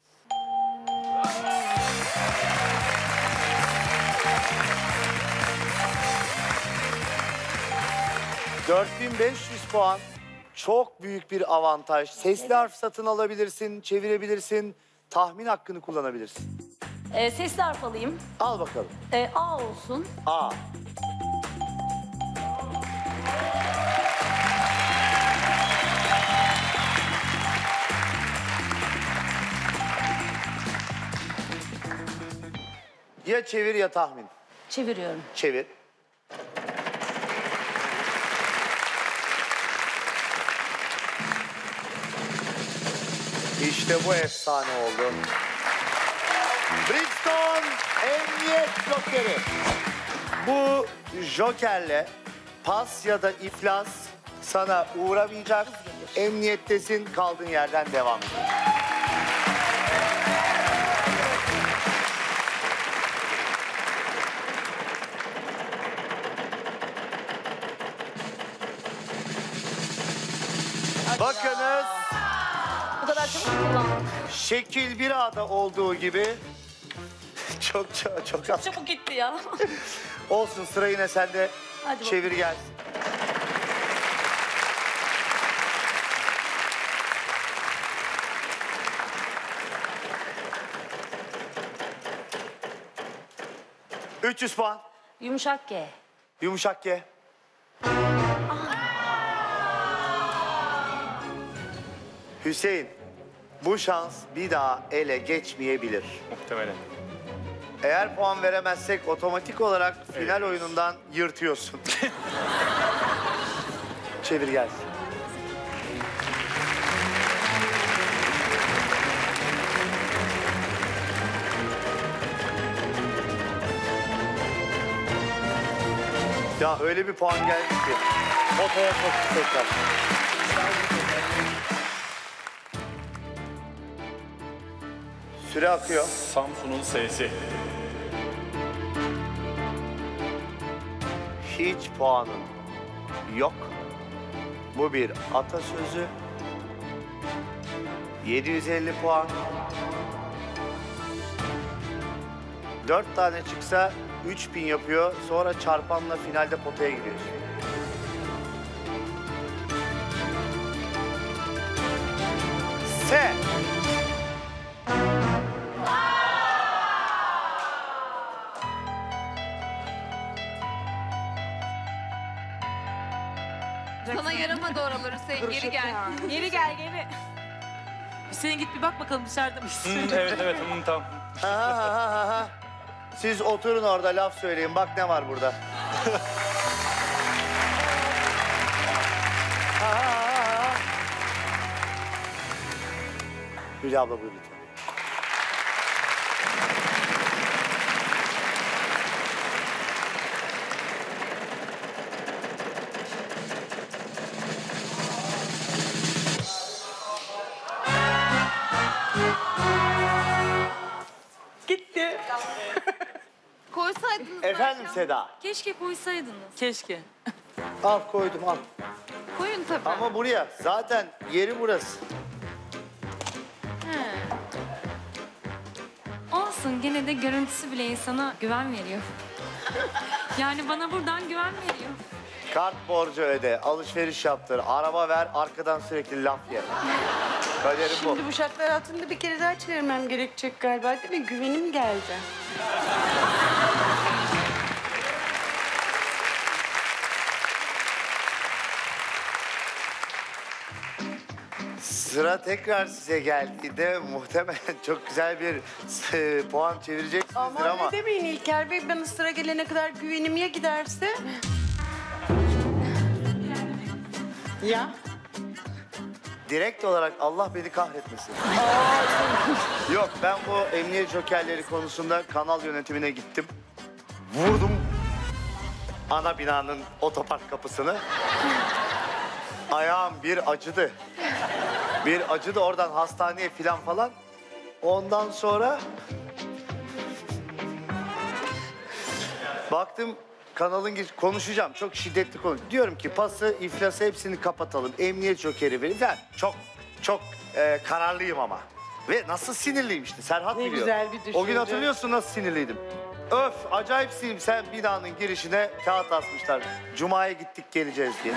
dört bin beş yüz puan. Çok büyük bir avantaj. Sesli harf satın alabilirsin, çevirebilirsin, tahmin hakkını kullanabilirsin. Ee, sesli harf alayım. Al bakalım. Ee, A olsun. A. Ya çevir ya tahmin. Çeviriyorum. Çevir. İşte bu efsane oldu. Bridgestone Emniyet Jokeri. Bu jokerle pas ya da iflas sana uğramayacak. Emniyettesin, kaldığın yerden devam ediyorsun. Bakınız. Bu kadar çabuk kullandım. Şekil bir A'da olduğu gibi çok çok çok az. Çabuk gitti ya. Olsun, sıra yine sende. Hadi Çevir gelsin. üç yüz puan. Yumuşak G. Yumuşak G. Hüseyin, bu şans bir daha ele geçmeyebilir. Muhtemelen. Eğer puan veremezsek otomatik olarak final oyunundan yırtıyorsun. Çevir gelsin. Ya öyle bir puan geldi ki. Potaya soktu tekrar. Süre akıyor. Samsun'un S'si. Hiç puanın yok. Bu bir atasözü. yedi yüz elli puan. Dört tane çıksa üç bin yapıyor. Sonra çarpanla finalde potaya gidiyorsun. S. Sana yaramadı oralar Hüseyin, geri gel. Geri gel geri. Hüseyin git bir bak bakalım dışarıda mı istiyorsun? evet evet hmm, tamam. Ha, ha, ha, ha, ha. Siz oturun orada, laf söyleyin. Bak ne var burada. Ha, ha, ha, ha. Hülya abla buyur lütfen. Koysaydınız. Efendim belki Seda? ama Keşke koysaydınız. Keşke. Al koydum al. Koyun tabii. Ama buraya zaten yeri burası. He. Olsun, gene de görüntüsü bile insana güven veriyor. Yani bana buradan güven veriyor. Kart borcu öde, alışveriş yaptır, araba ver, arkadan sürekli laf ye. Kaderim bu. Şimdi bu şartlar altında bir kere daha çevirmem gerekecek galiba değil mi? Güvenim geldi. Sıra tekrar size geldiğinde muhtemelen çok güzel bir e, puan çevireceksinizdir Aman ama... ne demeyin İlker Bey, bana sıra gelene kadar güvenim ya giderse? Ya? Direkt olarak Allah beni kahretmesin. Yok, ben bu emniyet jokerleri konusunda kanal yönetimine gittim. Vurdum ana binanın otopark kapısını. Ayağım bir acıdı. Bir acıdı, oradan hastaneye filan falan. Ondan sonra... Baktım kanalın gir konuşacağım. Çok şiddetli konu. Diyorum ki pası, iflası hepsini kapatalım. Emniyet jokeri verin. Ben çok çok e, kararlıyım ama. Ve nasıl sinirliyim işte. Serhat Ne biliyor. güzel bir düşünce. O gün hatırlıyorsun nasıl sinirliydim. Öf, acayip sinirliyim. Sen binanın girişine kağıt asmışlar. Cuma'ya gittik geleceğiz diye.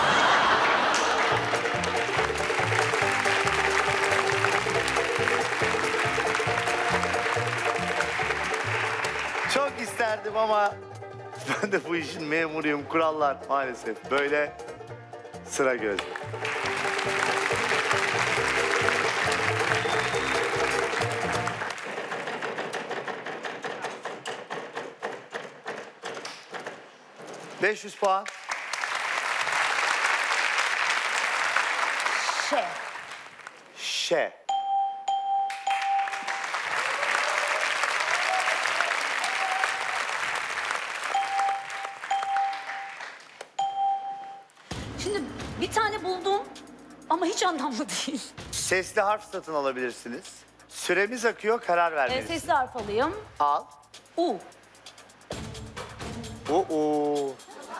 Çok isterdim ama ben de bu işin memuruyum. Kurallar maalesef böyle. Sıra gözde. beş yüz puan. Şey. Şe. Şimdi bir tane buldum ama hiç anlamlı değil. Sesli harf satın alabilirsiniz. Süremiz akıyor, karar Ee, vermelisiniz. sesli harf alayım. Al. U. Oo.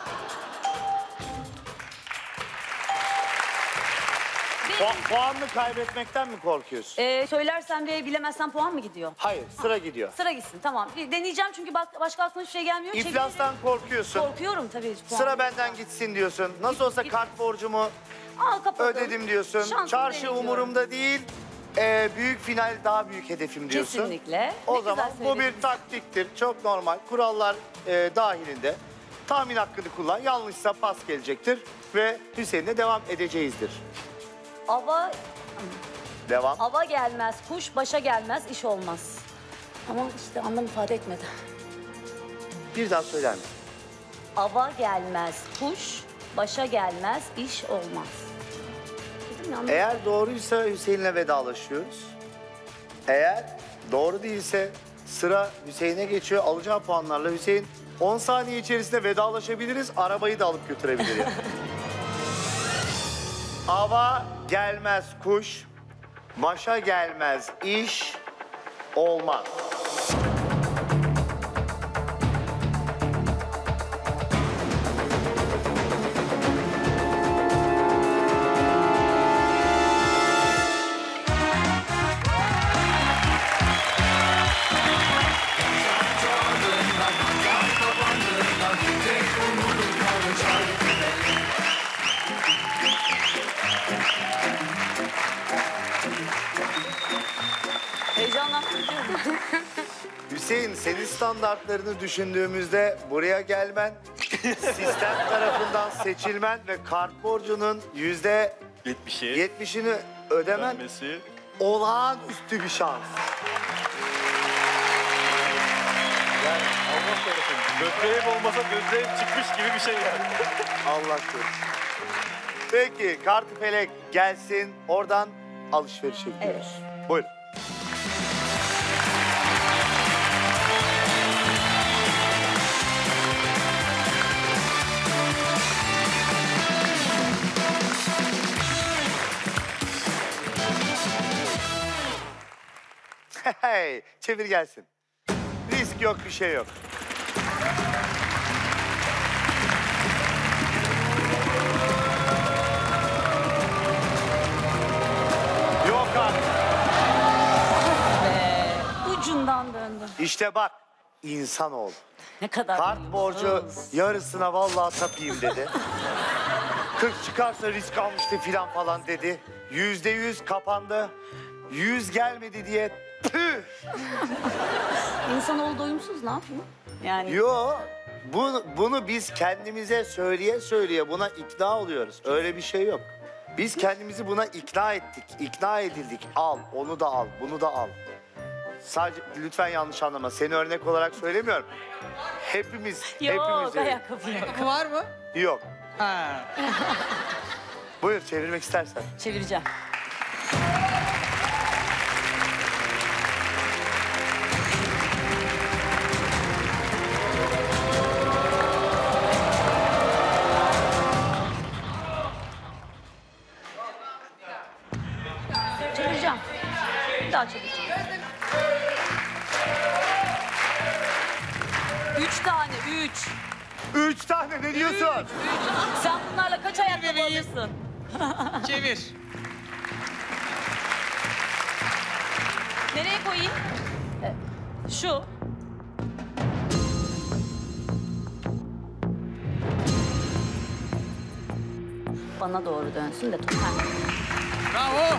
Puan, puanını kaybetmekten mi korkuyorsun? Ee, söylersen ve bilemezsen puan mı gidiyor? Hayır, sıra gidiyor. Sıra gitsin, tamam. Bir deneyeceğim çünkü bak, başka aklıma hiçbir şey gelmiyor. İflastan korkuyorsun. Korkuyorum tabii. puan. Sıra benden gitsin diyorsun. Nasıl olsa kart borcumu Al, kapadım. ödedim diyorsun. Şansımı Çarşı deneyeceğim. umurumda değil. Ee, büyük final daha büyük hedefim diyorsun. Kesinlikle. O Ne zaman güzel bu söylediniz. bir taktiktir. Çok normal. Kurallar e, dahilinde. Tahmin hakkını kullan. Yanlışsa pas gelecektir. Ve Hüseyin'le devam edeceğizdir. Ava, Devam. ava gelmez, kuş başa gelmez, iş olmaz. Ama işte anlam ifade etmedi. Bir daha söyler misin? Ava gelmez, kuş başa gelmez, iş olmaz. Dedim mi, anlamadım. Eğer doğruysa Hüseyin'le vedalaşıyoruz. Eğer doğru değilse sıra Hüseyin'e geçiyor. Alacağı puanlarla Hüseyin on saniye içerisinde vedalaşabiliriz. Arabayı da alıp götürebilir yani. Ava gelmez kuş, başa gelmez iş olmaz. Heyecanlandım. Hüseyin, senin standartlarını düşündüğümüzde buraya gelmen, sistem tarafından seçilmen ve kart borcunun yüzde yetmişi. yetmişini ödemen Ödenmesi. olağanüstü bir şans. Yani Allah korusun. Böbreğim olmasa böbreğim çıkmış gibi bir şey yani. Allah korusun. Peki, kartı felek gelsin. Oradan alışverişe gidiyoruz. Buyurun. Hey, çevir gelsin. Risk yok, bir şey yok. Yok artık. Ucundan döndüm. İşte bak, insan oldu. Ne kadar Kart uyumsuz. borcu yarısına vallahi tapayım dedi. kırk çıkarsa risk almıştı filan falan dedi. Yüzde yüz kapandı. Yüz gelmedi diye tüh. İnsanoğlu doyumsuz, ne yapayım? Yani Yo, bu, bunu biz kendimize söyleye söyleye buna ikna oluyoruz. Öyle bir şey yok. Biz kendimizi buna ikna ettik, ikna edildik. Al, onu da al, bunu da al. Sadece lütfen yanlış anlama. Seni örnek olarak söylemiyorum. Hepimiz, yok, hepimiz. ayakkabı yok. Bu var mı? Yok. Ha. Buyur, çevirmek istersen. Çevireceğim. Çevireceğim. Bir daha çevireceğim. Üç tane, üç. Üç tane ne diyorsun? Sen bunlarla kaç ayakkabı alırsın? Çevir. Nereye koyayım? Ee, Şu. Bana doğru dönsün de tut. Ha. Bravo.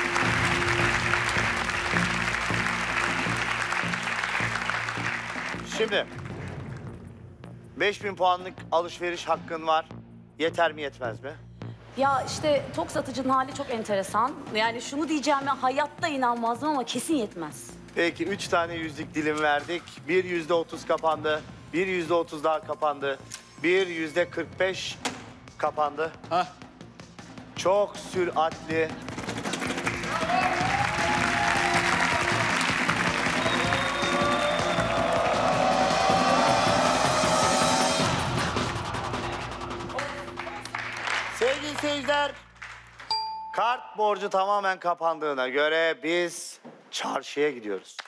Şimdi beş bin puanlık alışveriş hakkın var. Yeter mi yetmez mi? Ya işte tok satıcının hali çok enteresan. Yani şunu diyeceğime hayatta inanmazdım ama kesin yetmez. Peki üç tane yüzlük dilim verdik. Bir yüzde otuz kapandı. Bir yüzde otuz daha kapandı. Bir yüzde kırk beş kapandı. Hah. Çok süratli. Sevgili seyirciler, kart borcu tamamen kapandığına göre biz çarşıya gidiyoruz.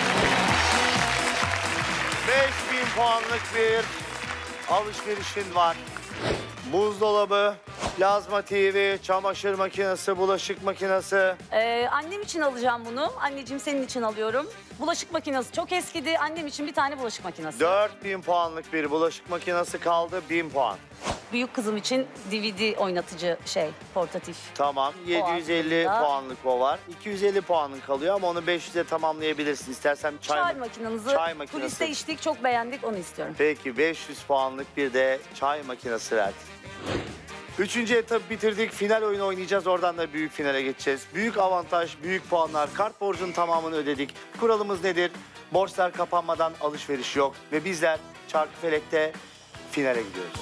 beş bin puanlık bir alışverişin var. Buzdolabı, plazma T V, çamaşır makinesi, bulaşık makinesi. Ee, annem için alacağım bunu. Anneciğim senin için alıyorum. Bulaşık makinesi çok eskidi. Annem için bir tane bulaşık makinesi. dört bin puanlık bir bulaşık makinesi kaldı, bin puan. Büyük kızım için D V D oynatıcı şey, portatif. Tamam, yedi yüz elli aslında- puanlık o var. iki yüz elli puanın kalıyor ama onu beş yüze tamamlayabilirsin. İstersen çay, Çay ma- makinenizi çay makinesi. kuliste içtik, çok beğendik, onu istiyorum. Peki beş yüz puanlık bir de çay makinesi verdik. Üçüncü etapı bitirdik. Final oyunu oynayacağız. Oradan da büyük finale geçeceğiz. Büyük avantaj, büyük puanlar. Kart borcunun tamamını ödedik. Kuralımız nedir? Borçlar kapanmadan alışveriş yok. Ve bizler Çarkıfelek'te finale gidiyoruz.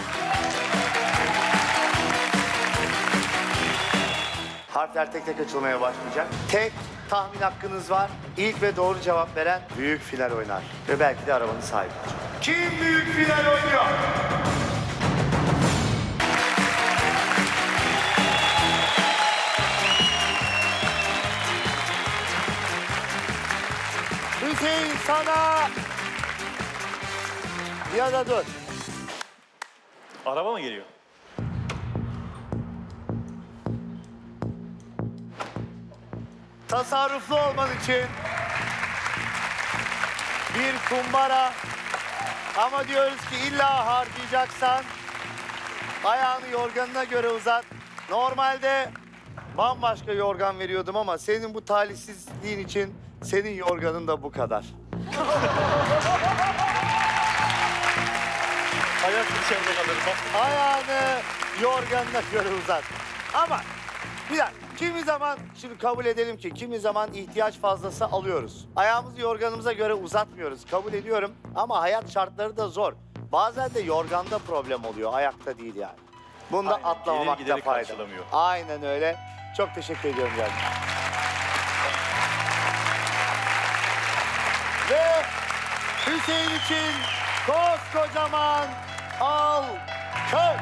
Harfler tek tek açılmaya başlayacak. Tek tahmin hakkınız var. İlk ve doğru cevap veren büyük final oynar. Ve belki de arabanın sahibi olacak. Kim büyük final oynuyor? Hüseyin sana ya da dur. Araba mı geliyor? Tasarruflu olman için bir kumbara, ama diyoruz ki illa harcayacaksan ayağını yorganına göre uzat. Normalde bambaşka yorgan veriyordum ama senin bu talihsizliğin için senin yorganın da bu kadar. Ayak dışarıda kalır. Bak. Ayağını yorganına göre uzat. Ama bir dakika, kimi zaman, şimdi kabul edelim ki kimi zaman ihtiyaç fazlası alıyoruz. Ayağımızı yorganımıza göre uzatmıyoruz, kabul ediyorum. Ama hayat şartları da zor. Bazen de yorganda problem oluyor, ayakta değil yani. Bunu da Aynen, atlamamakta geliri gideri fayda. karşılamıyor. Aynen öyle. Çok teşekkür ediyorum gerçekten. Ve Hüseyin için koskocaman alkış.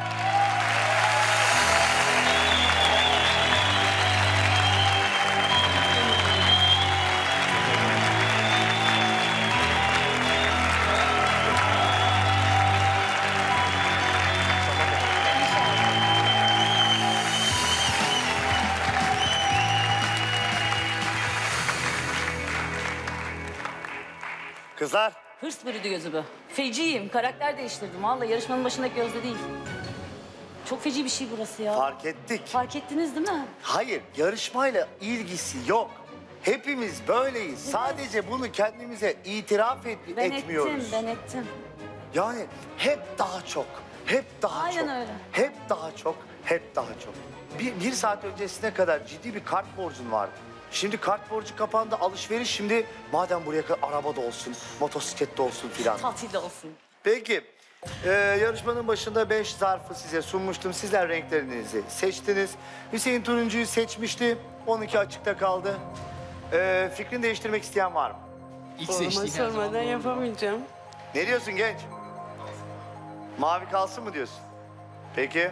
Kızlar. Hırs bürüdü gözümü. Feciyim. Karakter değiştirdim. Vallahi yarışmanın başındaki Gözde değil. Çok feci bir şey burası ya. Fark ettik. Fark ettiniz değil mi? Hayır, yarışmayla ilgisi yok. Hepimiz böyleyiz. Sadece bunu kendimize itiraf et- Ben etmiyoruz. ettim, ben ettim. Yani hep daha çok, hep daha Aynen çok. öyle. Hep daha çok, hep daha çok. Bir, bir saat öncesine kadar ciddi bir kart borcun vardı. Şimdi kart borcu kapandı, alışveriş şimdi madem buraya kadar araba da olsun, motosiklet de olsun filan. Tatil olsun. Peki, e, yarışmanın başında beş zarfı size sunmuştum. Sizler renklerinizi seçtiniz. Hüseyin turuncuyu seçmişti, onunki açıkta kaldı. E, fikrini değiştirmek isteyen var mı? İlk Sorma seçtiğim her zaman sormadan doğrudur. yapamayacağım. Ne diyorsun genç? Mavi kalsın mı diyorsun? Peki.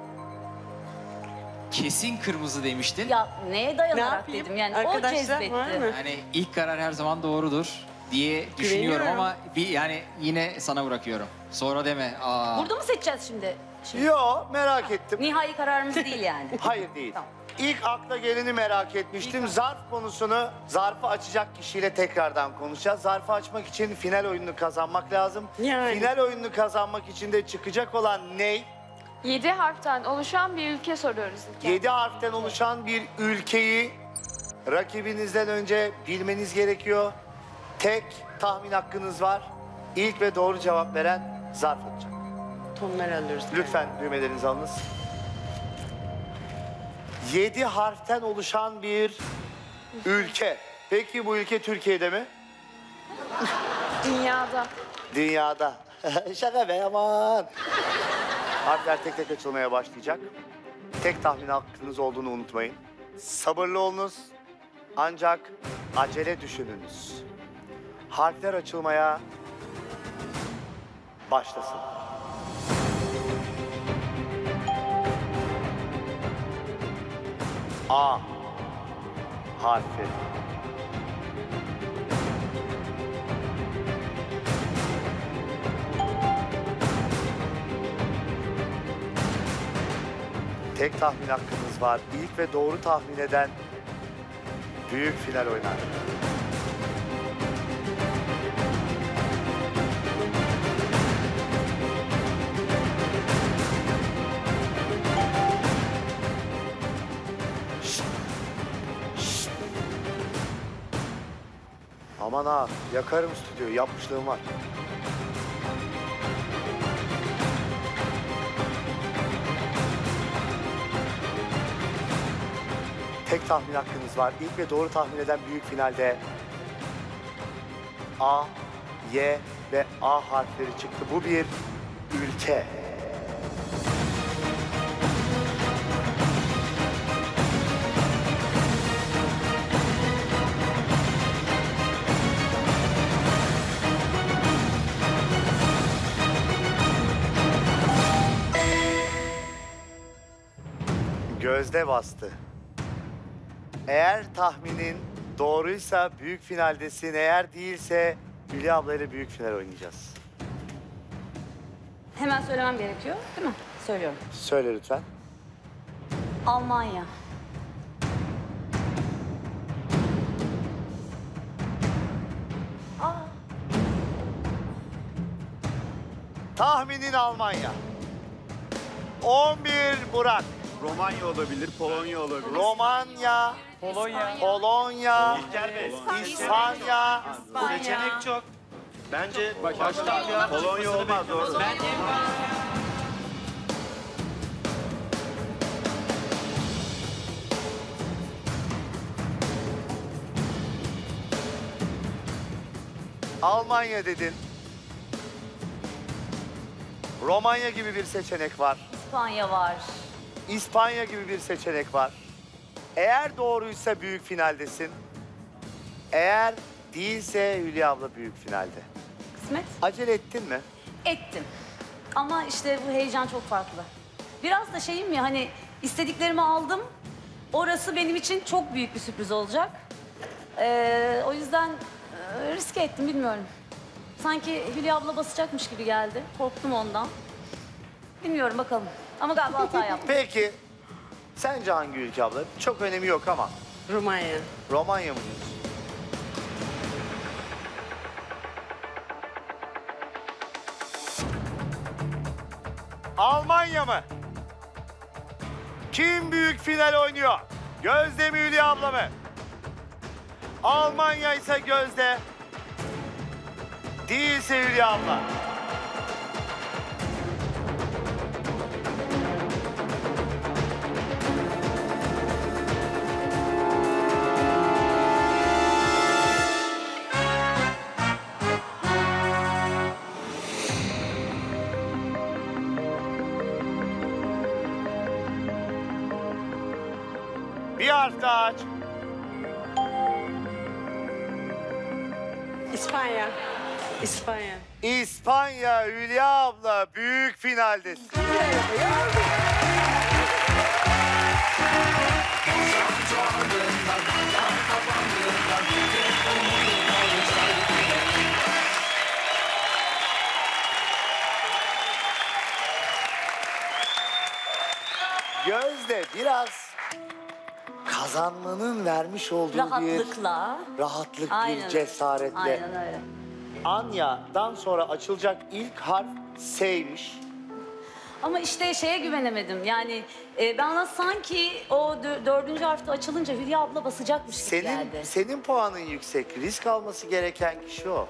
Kesin kırmızı demiştin. Ya neye Ne dayanarak yapayım? dedim yani Arkadaşlar o cezbetti. var mı? Yani ilk karar her zaman doğrudur diye düşünüyorum Güveniyorum. ama bir yani yine sana bırakıyorum. Sonra deme. Aa. Burada mı seçeceğiz şimdi? şimdi? Yo, merak ettim. Nihai kararımız değil yani. Hayır değil. Tamam. İlk akla geleni merak etmiştim. Zarf konusunu, zarfı açacak kişiyle tekrardan konuşacağız. Zarfı açmak için final oyununu kazanmak lazım. Yani. Final oyununu kazanmak için de çıkacak olan ne? Yedi harften oluşan bir ülke soruyoruz ilk. Yedi harften oluşan bir ülkeyi rakibinizden önce bilmeniz gerekiyor. Tek tahmin hakkınız var. İlk ve doğru cevap veren zarf atacak. Tonları alıyoruz. Lütfen düğmelerinizi alınız. Yedi harften oluşan bir ülke. Peki bu ülke Türkiye'de mi? Dünyada. Dünyada. Şaka be aman. Harfler tek tek açılmaya başlayacak. Tek tahmin hakkınız olduğunu unutmayın. Sabırlı olunuz. Ancak acele düşününüz. Harfler açılmaya başlasın. A harfi. Tek tahmin hakkınız var. İlk ve doğru tahmin eden büyük final oynar. Şşt! Şşt! Aman ha, yakarım stüdyoyu. Yapmışlığım var. Tek tahmin hakkınız var. İlk ve doğru tahmin eden büyük finalde A, Y ve A harfleri çıktı. Bu bir ülke. Gözde bastı. Eğer tahminin doğruysa büyük finaldesin. Eğer değilse Hülya ablayla büyük final oynayacağız. Hemen söylemem gerekiyor değil mi? Söylüyorum. Söyle lütfen. Almanya. Aa, Tahminin Almanya. on bir Burak. Romanya olabilir, Polonya olabilir. Romanya, Polonya. Polonya, İspanya. Seçenek çok. Bence başta Polonya olmaz doğru. Almanya dedin. Romanya gibi bir seçenek var. İspanya var. İspanya gibi bir seçenek var. Eğer doğruysa büyük finaldesin. Eğer değilse Hülya abla büyük finalde. Kısmet. Acele ettin mi? Ettim. Ama işte bu heyecan çok farklı. Biraz da şeyim ya hani istediklerimi aldım. Orası benim için çok büyük bir sürpriz olacak. Ee, o yüzden e, riske ettim bilmiyorum. Sanki Hülya abla basacakmış gibi geldi. Korktum ondan. Bilmiyorum bakalım. Ama galiba hata yaptım. Peki sence hangi ülke abla? Çok önemi yok ama. Romanya. Romanya mı diyorsun? Almanya mı? Kim büyük final oynuyor? Gözde mi Hülya abla mı? Almanya ise Gözde. Değilse Hülya abla. Bir harf daha aç. İspanya. İspanya. İspanya Hülya abla büyük finaldesin. Gözde biraz kazanmanın vermiş olduğu Rahatlıkla. bir rahatlık, Aynen. bir cesaretle. Aynen öyle. Anya'dan sonra açılacak ilk harf S'ymiş. Ama işte şeye güvenemedim. Yani e, bana sanki o dö- dördüncü harfte açılınca Hülya abla basacakmış gibi Senin geldi. senin puanın yüksek. Risk alması gereken kişi o.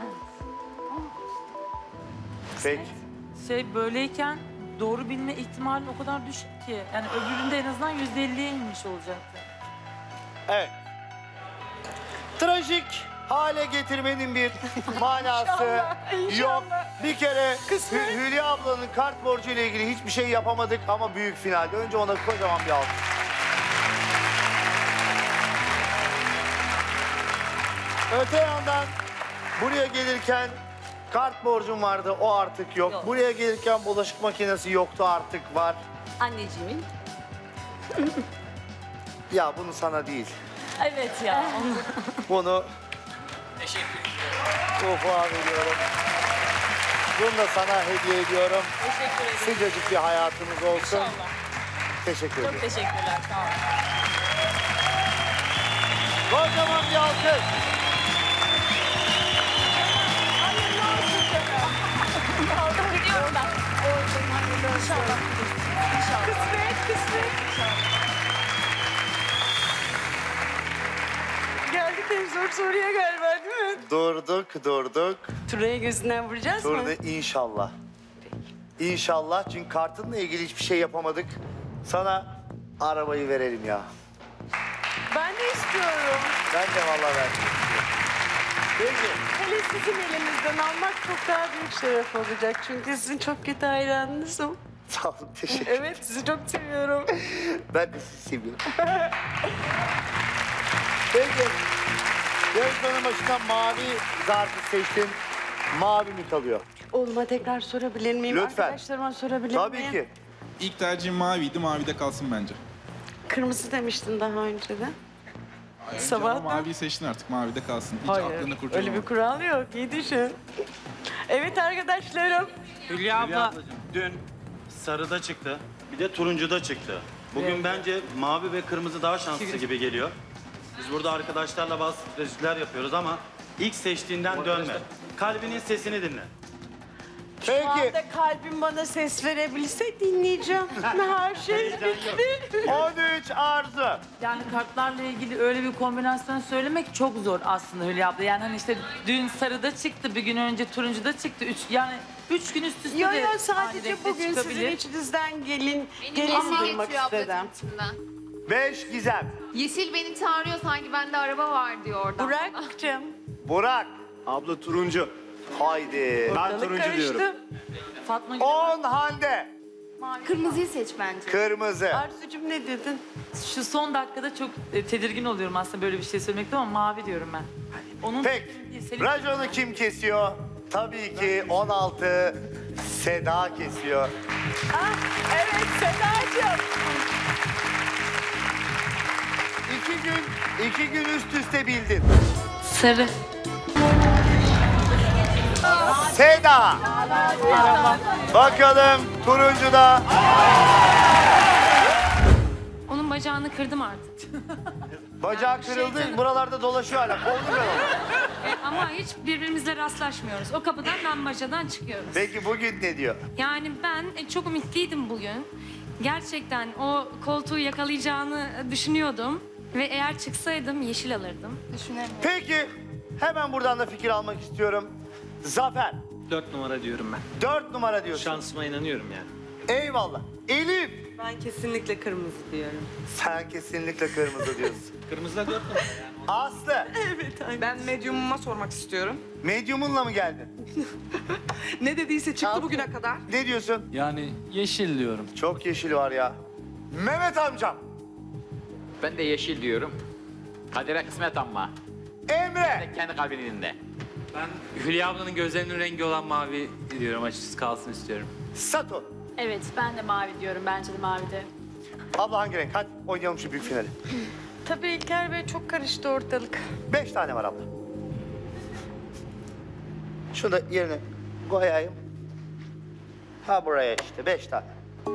Peki. Şey böyleyken doğru bilme ihtimali o kadar düşük ki. Yani öbüründe en azından yüzde elliye inmiş olacaktı. Evet. Trajik hale getirmenin bir manası yok. Bir kere Hü- Hülya ablanın kart borcu ile ilgili hiçbir şey yapamadık ama büyük finalde. Önce ona kocaman bir alkış. Öte yandan buraya gelirken kart borcum vardı, o artık yok. Yok. Buraya gelirken bulaşık makinesi yoktu, artık var. Anneciğimin. Ya bunu sana değil. Evet ya. Bunu Teşekkür ederim. Ufa veriyorum. Bunu da sana hediye ediyorum. Teşekkür ederim. Sıcacık bir hayatınız olsun. İnşallah. Teşekkür ederim. Çok teşekkürler. Sağ olun. Kocaman bir alkış. Biliyorum ben. İnşallah. İnşallah. Kısmet, kısmet. Geldik en zor soruya galiba değil mi? Durduk, durduk. Turayı gözünden vuracağız mı? Durdu inşallah. İnşallah, çünkü kartınla ilgili hiçbir şey yapamadık. Sana arabayı verelim ya. Ben de istiyorum. Ben de vallahi verdim. Peki. Hele sizin elinizden almak çok daha büyük şeref olacak. Çünkü sizin çok kötü hayranınızım. Sağ olun, teşekkür Evet, sizi çok seviyorum. Ben de sizi seviyorum. Peki. Yarışmanın başında mavi zarfı seçtin. Mavi mi kalıyor? Oğluma tekrar sorabilir miyim? Lütfen. Arkadaşlarıma sorabilir Tabii miyim? ki. İlk tercihim maviydi. Mavide kalsın bence. Kırmızı demiştin daha önce de. Sabah Sabah maviyi seçtin artık. Mavide kalsın. Hiç Hayır, aklını öyle kurcalama. bir kural yok. İyi düşün. Evet arkadaşlarım. Hülya Hülya abla. ablacığım, dün sarıda çıktı, bir de turuncuda çıktı. Bugün bence mavi ve kırmızı daha şanslı gibi geliyor. Biz burada arkadaşlarla bazı stratejikler yapıyoruz ama ilk seçtiğinden dönme. Kalbinin sesini dinle. Şu anda kalbim bana ses verebilse dinleyeceğim. Her şey bitti. on üç Arzu. Yani kartlarla ilgili öyle bir kombinasyon söylemek çok zor aslında Hülya abla. Yani hani işte dün sarıda çıktı, bir gün önce turuncuda çıktı. Üç, yani üç gün üst üste Yo de yo aynı sadece renkte bugün sizin çıkabilir. içinizden gelin, Benim gelin yeşil duymak geçiyor istedim. ablacığım içimden. beş Gizem. Yeşil beni çağırıyor sanki bende araba var diyor oradan. Burak'cığım. Burak. Abla turuncu. Haydi. Ben turuncu diyorum. Fatma Gül- on Hande. Kırmızıyı seç bence. Kırmızı. Arzucuğum ne dedin? Şu son dakikada çok e, tedirgin oluyorum aslında böyle bir şey söylemekte ama mavi diyorum ben. Onun Peki. Senin- Raconu kim kesiyor? Tabii ki on altı Seda kesiyor. Ah, evet Sedacığım. İki gün, iki gün üst üste bildin. Sarı. Seda. Bakalım turuncuda. Onun bacağını kırdım artık. Bacağı kırıldı, şey- buralarda dolaşıyor hala. Kovdum ben onu. E, ama hiç birbirimizle rastlaşmıyoruz. O kapıdan ben bacadan çıkıyoruz. Peki bugün ne diyor? Yani ben e, çok ümitliydim bugün. Gerçekten o koltuğu yakalayacağını düşünüyordum. Ve eğer çıksaydım yeşil alırdım. Düşünemiyorum. Peki, hemen buradan da fikir almak istiyorum. Zafer, Dört numara diyorum ben. dört numara diyorsun. Şansıma inanıyorum yani. Eyvallah. Elif, Ben kesinlikle kırmızı diyorum. sen kesinlikle kırmızı diyorsun. Kırmızıda dört numara yani. Aslı, Ben medyumuma sormak istiyorum. medyumunla mı geldin? Ne dediyse çıktı bugüne kadar. Ne diyorsun? Yani yeşil diyorum. Çok yeşil var ya. Mehmet amcam, Ben de yeşil diyorum. Kadere kısmet ama. Emre, Kendi kalbinin de. Ben Hülya ablanın gözlerinin rengi olan mavi diyorum. Açıkçası kalsın istiyorum. Satu. Evet, ben de mavi diyorum. Bence de mavide. Abla hangi renk? Hadi oynayalım şu büyük finali. Tabii İlker Bey çok karıştı ortalık. Beş tane var abla. Şunu da yerine koyayım. Ha buraya işte beş tane.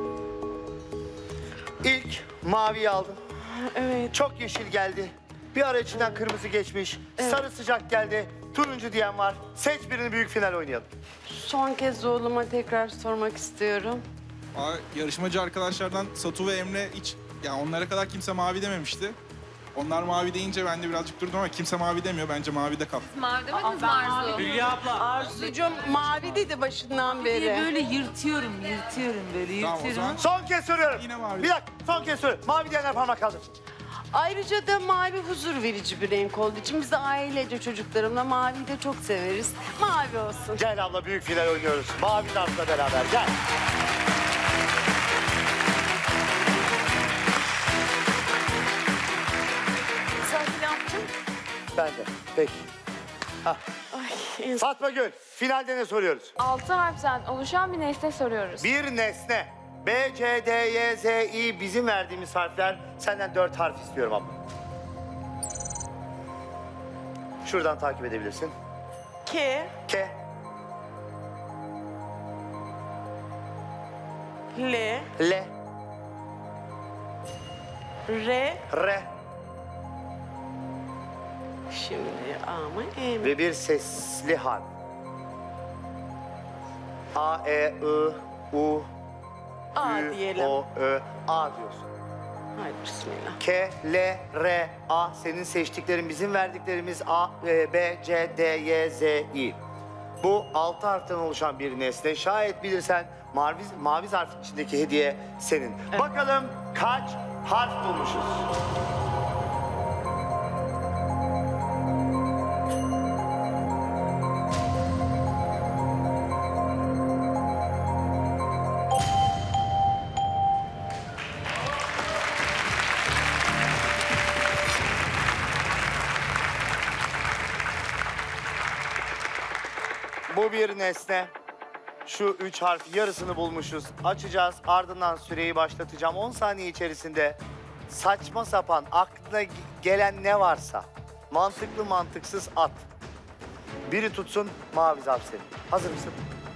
İlk maviyi aldım. Evet. Çok yeşil geldi. Bir ara içinden kırmızı geçmiş. Sarı sıcak geldi. Turuncu diyen var. Seç birini, büyük final oynayalım. Son kez oğluma tekrar sormak istiyorum. Aa, yarışmacı arkadaşlardan Satu ve Emre hiç, yani onlara kadar kimse mavi dememişti. Onlar mavi deyince ben de birazcık durdum ama kimse mavi demiyor. Bence mavi de kal. Mavi demediniz mi Arzu? Hülya abla. Arzucuğum mavi dedi başından beri. Diye böyle yırtıyorum, yırtıyorum böyle Tamam, o yırtıyorum. zaman- Son kez soruyorum. Yine mavi. Bir dakika, son kez soruyorum. Mavi diyenler parmak kaldır. Ayrıca da mavi huzur verici bir renk olduğu için biz de ailece çocuklarımla maviyi de çok severiz. Mavi olsun. Gel abla, büyük final oynuyoruz. Mavi dansla beraber gel. Sen ne yaptın? Ben de. Peki. Hah. Ay, en- Fatma Gül, finalde ne soruyoruz? Altı harften oluşan bir nesne soruyoruz. Bir nesne. B, C, D, Y, Z, İ bizim verdiğimiz harfler. Senden dört harf istiyorum abla. Şuradan takip edebilirsin. K, K, L, L, R, R şimdi A mı E mi? ve bir sesli harf. A, E, I, U, A Ü, diyelim. O, Ö, A diyorsun. Haydi bismillah. K, L, R, A. Senin seçtiklerin, bizim verdiklerimiz A, e, B, C, D, Y, Z, İ. Bu altı harften oluşan bir nesne. Şayet bilirsen mavi, mavi zarfın içindeki hediye senin. Bakalım kaç harf bulmuşuz? Bu bir nesne. Şu üç harf yarısını bulmuşuz. Açacağız. Ardından süreyi başlatacağım. on saniye içerisinde saçma sapan aklına ge- gelen ne varsa mantıklı mantıksız at. Biri tutsun, mavi zarf senin. Hazır mısın?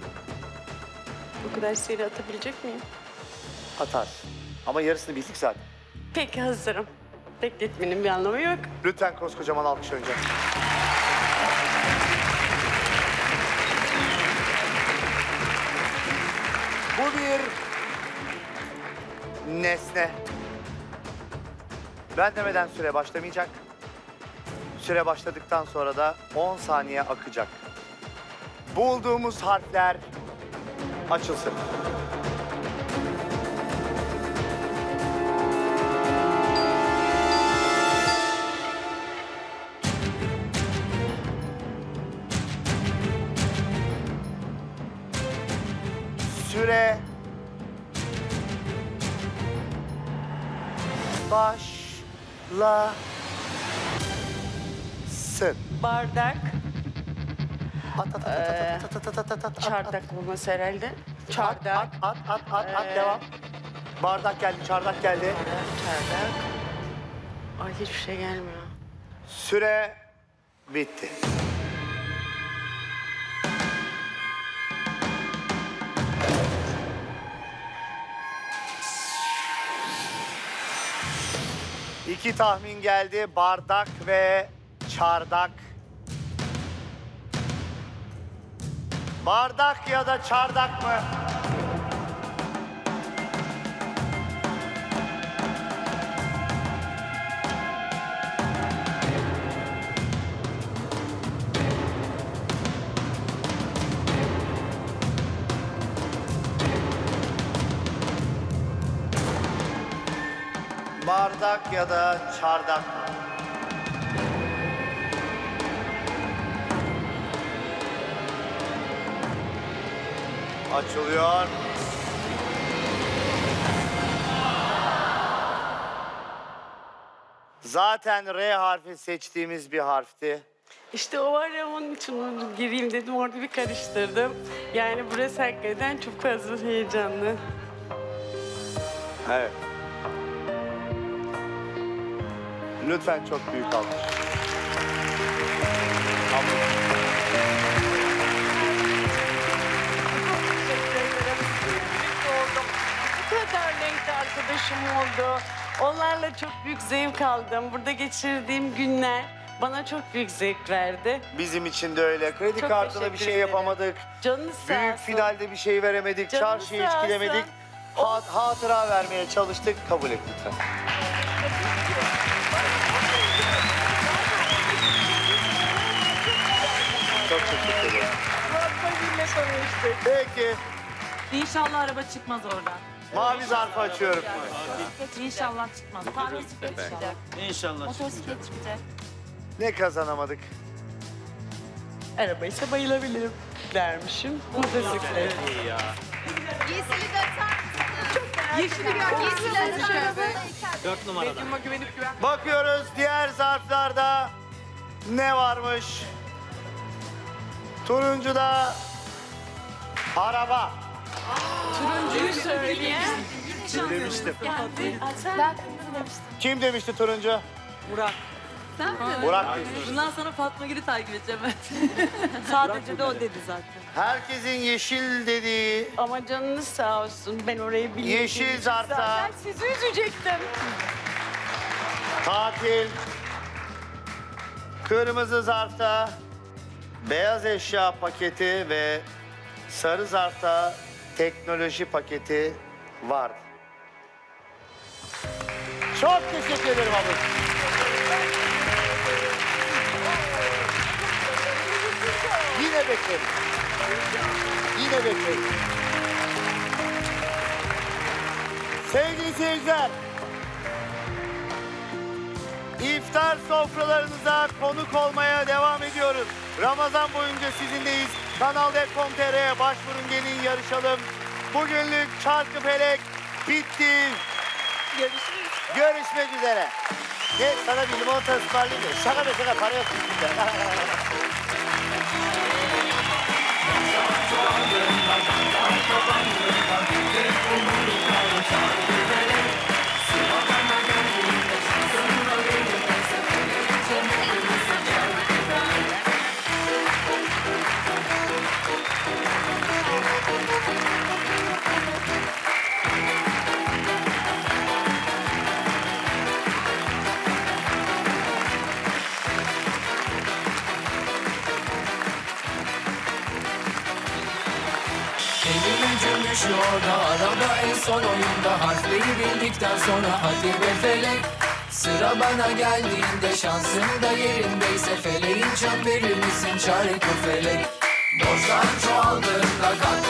Bu kadar seri atabilecek miyim? Atar. Ama yarısını bildik zaten. Peki hazırım. Bekletmenin bir anlamı yok. Lütfen koskocaman alkış önce. Bu bir nesne. Ben demeden süre başlamayacak. Süre başladıktan sonra da on saniye akacak. Bulduğumuz harfler açılsın. Süre başlasın. Bardak. At at at at at at at at at at. Çardak olması herhalde. Çardak. At at at at at devam. Bardak geldi, çardak geldi. Çardak. Ay hiçbir şey gelmiyor. Süre bitti. İki tahmin geldi. Bardak ve çardak. Bardak ya da çardak mı? Bardak ya da çardak mı? Açılıyor. Zaten R harfi seçtiğimiz bir harfti. İşte o var ya, onun için onu gireyim dedim, orada bir karıştırdım. Yani burası hakikaten çok fazla heyecanlı. Evet. Lütfen çok büyük alkış. Bu kadar renkli arkadaşım oldu. Onlarla çok büyük zevk aldım. Burada geçirdiğim günler bana çok büyük zevk verdi. Bizim için de öyle. Kredi Çok kartına bir teşekkür şey ederim. yapamadık. Canınız sağ Büyük olsun. finalde bir şey veremedik. Canınız Çarşıya sağ hiç gidemedik. olsun. Ha- hatıra vermeye çalıştık. Kabul et lütfen. Çok teşekkür ederim. Peki. İnşallah araba çıkmaz oradan. Mavi zarfı açıyorum. İnşallah çıkmaz. Motosiklet çıkacak. İnşallah. Motosiklet çıkacak. Ne kazanamadık? Araba ise bayılabilirim dermişim. Motosiklet. İyi ya. Yeşili de atar mısınız? Yeşili bir Yeşili atar mısınız? Dört numarada. Medyuma güvenip güven. Bakıyoruz diğer zarflarda ne varmış? Turuncuda araba. Turuncuyu söyleyeyim. Kim demiştim? Ben kırmızı demiştim. Kim demişti turuncu? Murat. Sen mi? Burak. Bundan sonra Fatma Gül'ü takip edeceğim ben. Sadece de o dedi zaten. Herkesin yeşil dediği Ama canınız sağ olsun. Ben orayı biliyorum. yeşil zarfta Zaten sizi üzecektim. tatil, kırmızı zarfta beyaz eşya paketi ve sarı zarfta teknoloji paketi vardı. Çok teşekkür ederim abla. Yine beklerim. Yine beklerim. Sevgili seyirciler, İftar sofralarınıza konuk olmaya devam ediyoruz. Ramazan boyunca sizinleyiz. Kanal D nokta com nokta t r'ye başvurun, gelin yarışalım. Bugünlük Çarkıfelek bitti. Görüşürüz. Görüşmek üzere. Gel sana bir limonata ısmarlayayım da. Şaka be şaka, para yok bizde. Elime cümbüş orada, araba en son oyunda. Harfleri bildikten sonra hadi be felek. Sıra bana geldiğinde şansım da yerindeyse, feleğin çemberi misin çarkı felek. Borçlar çoğaldığında kat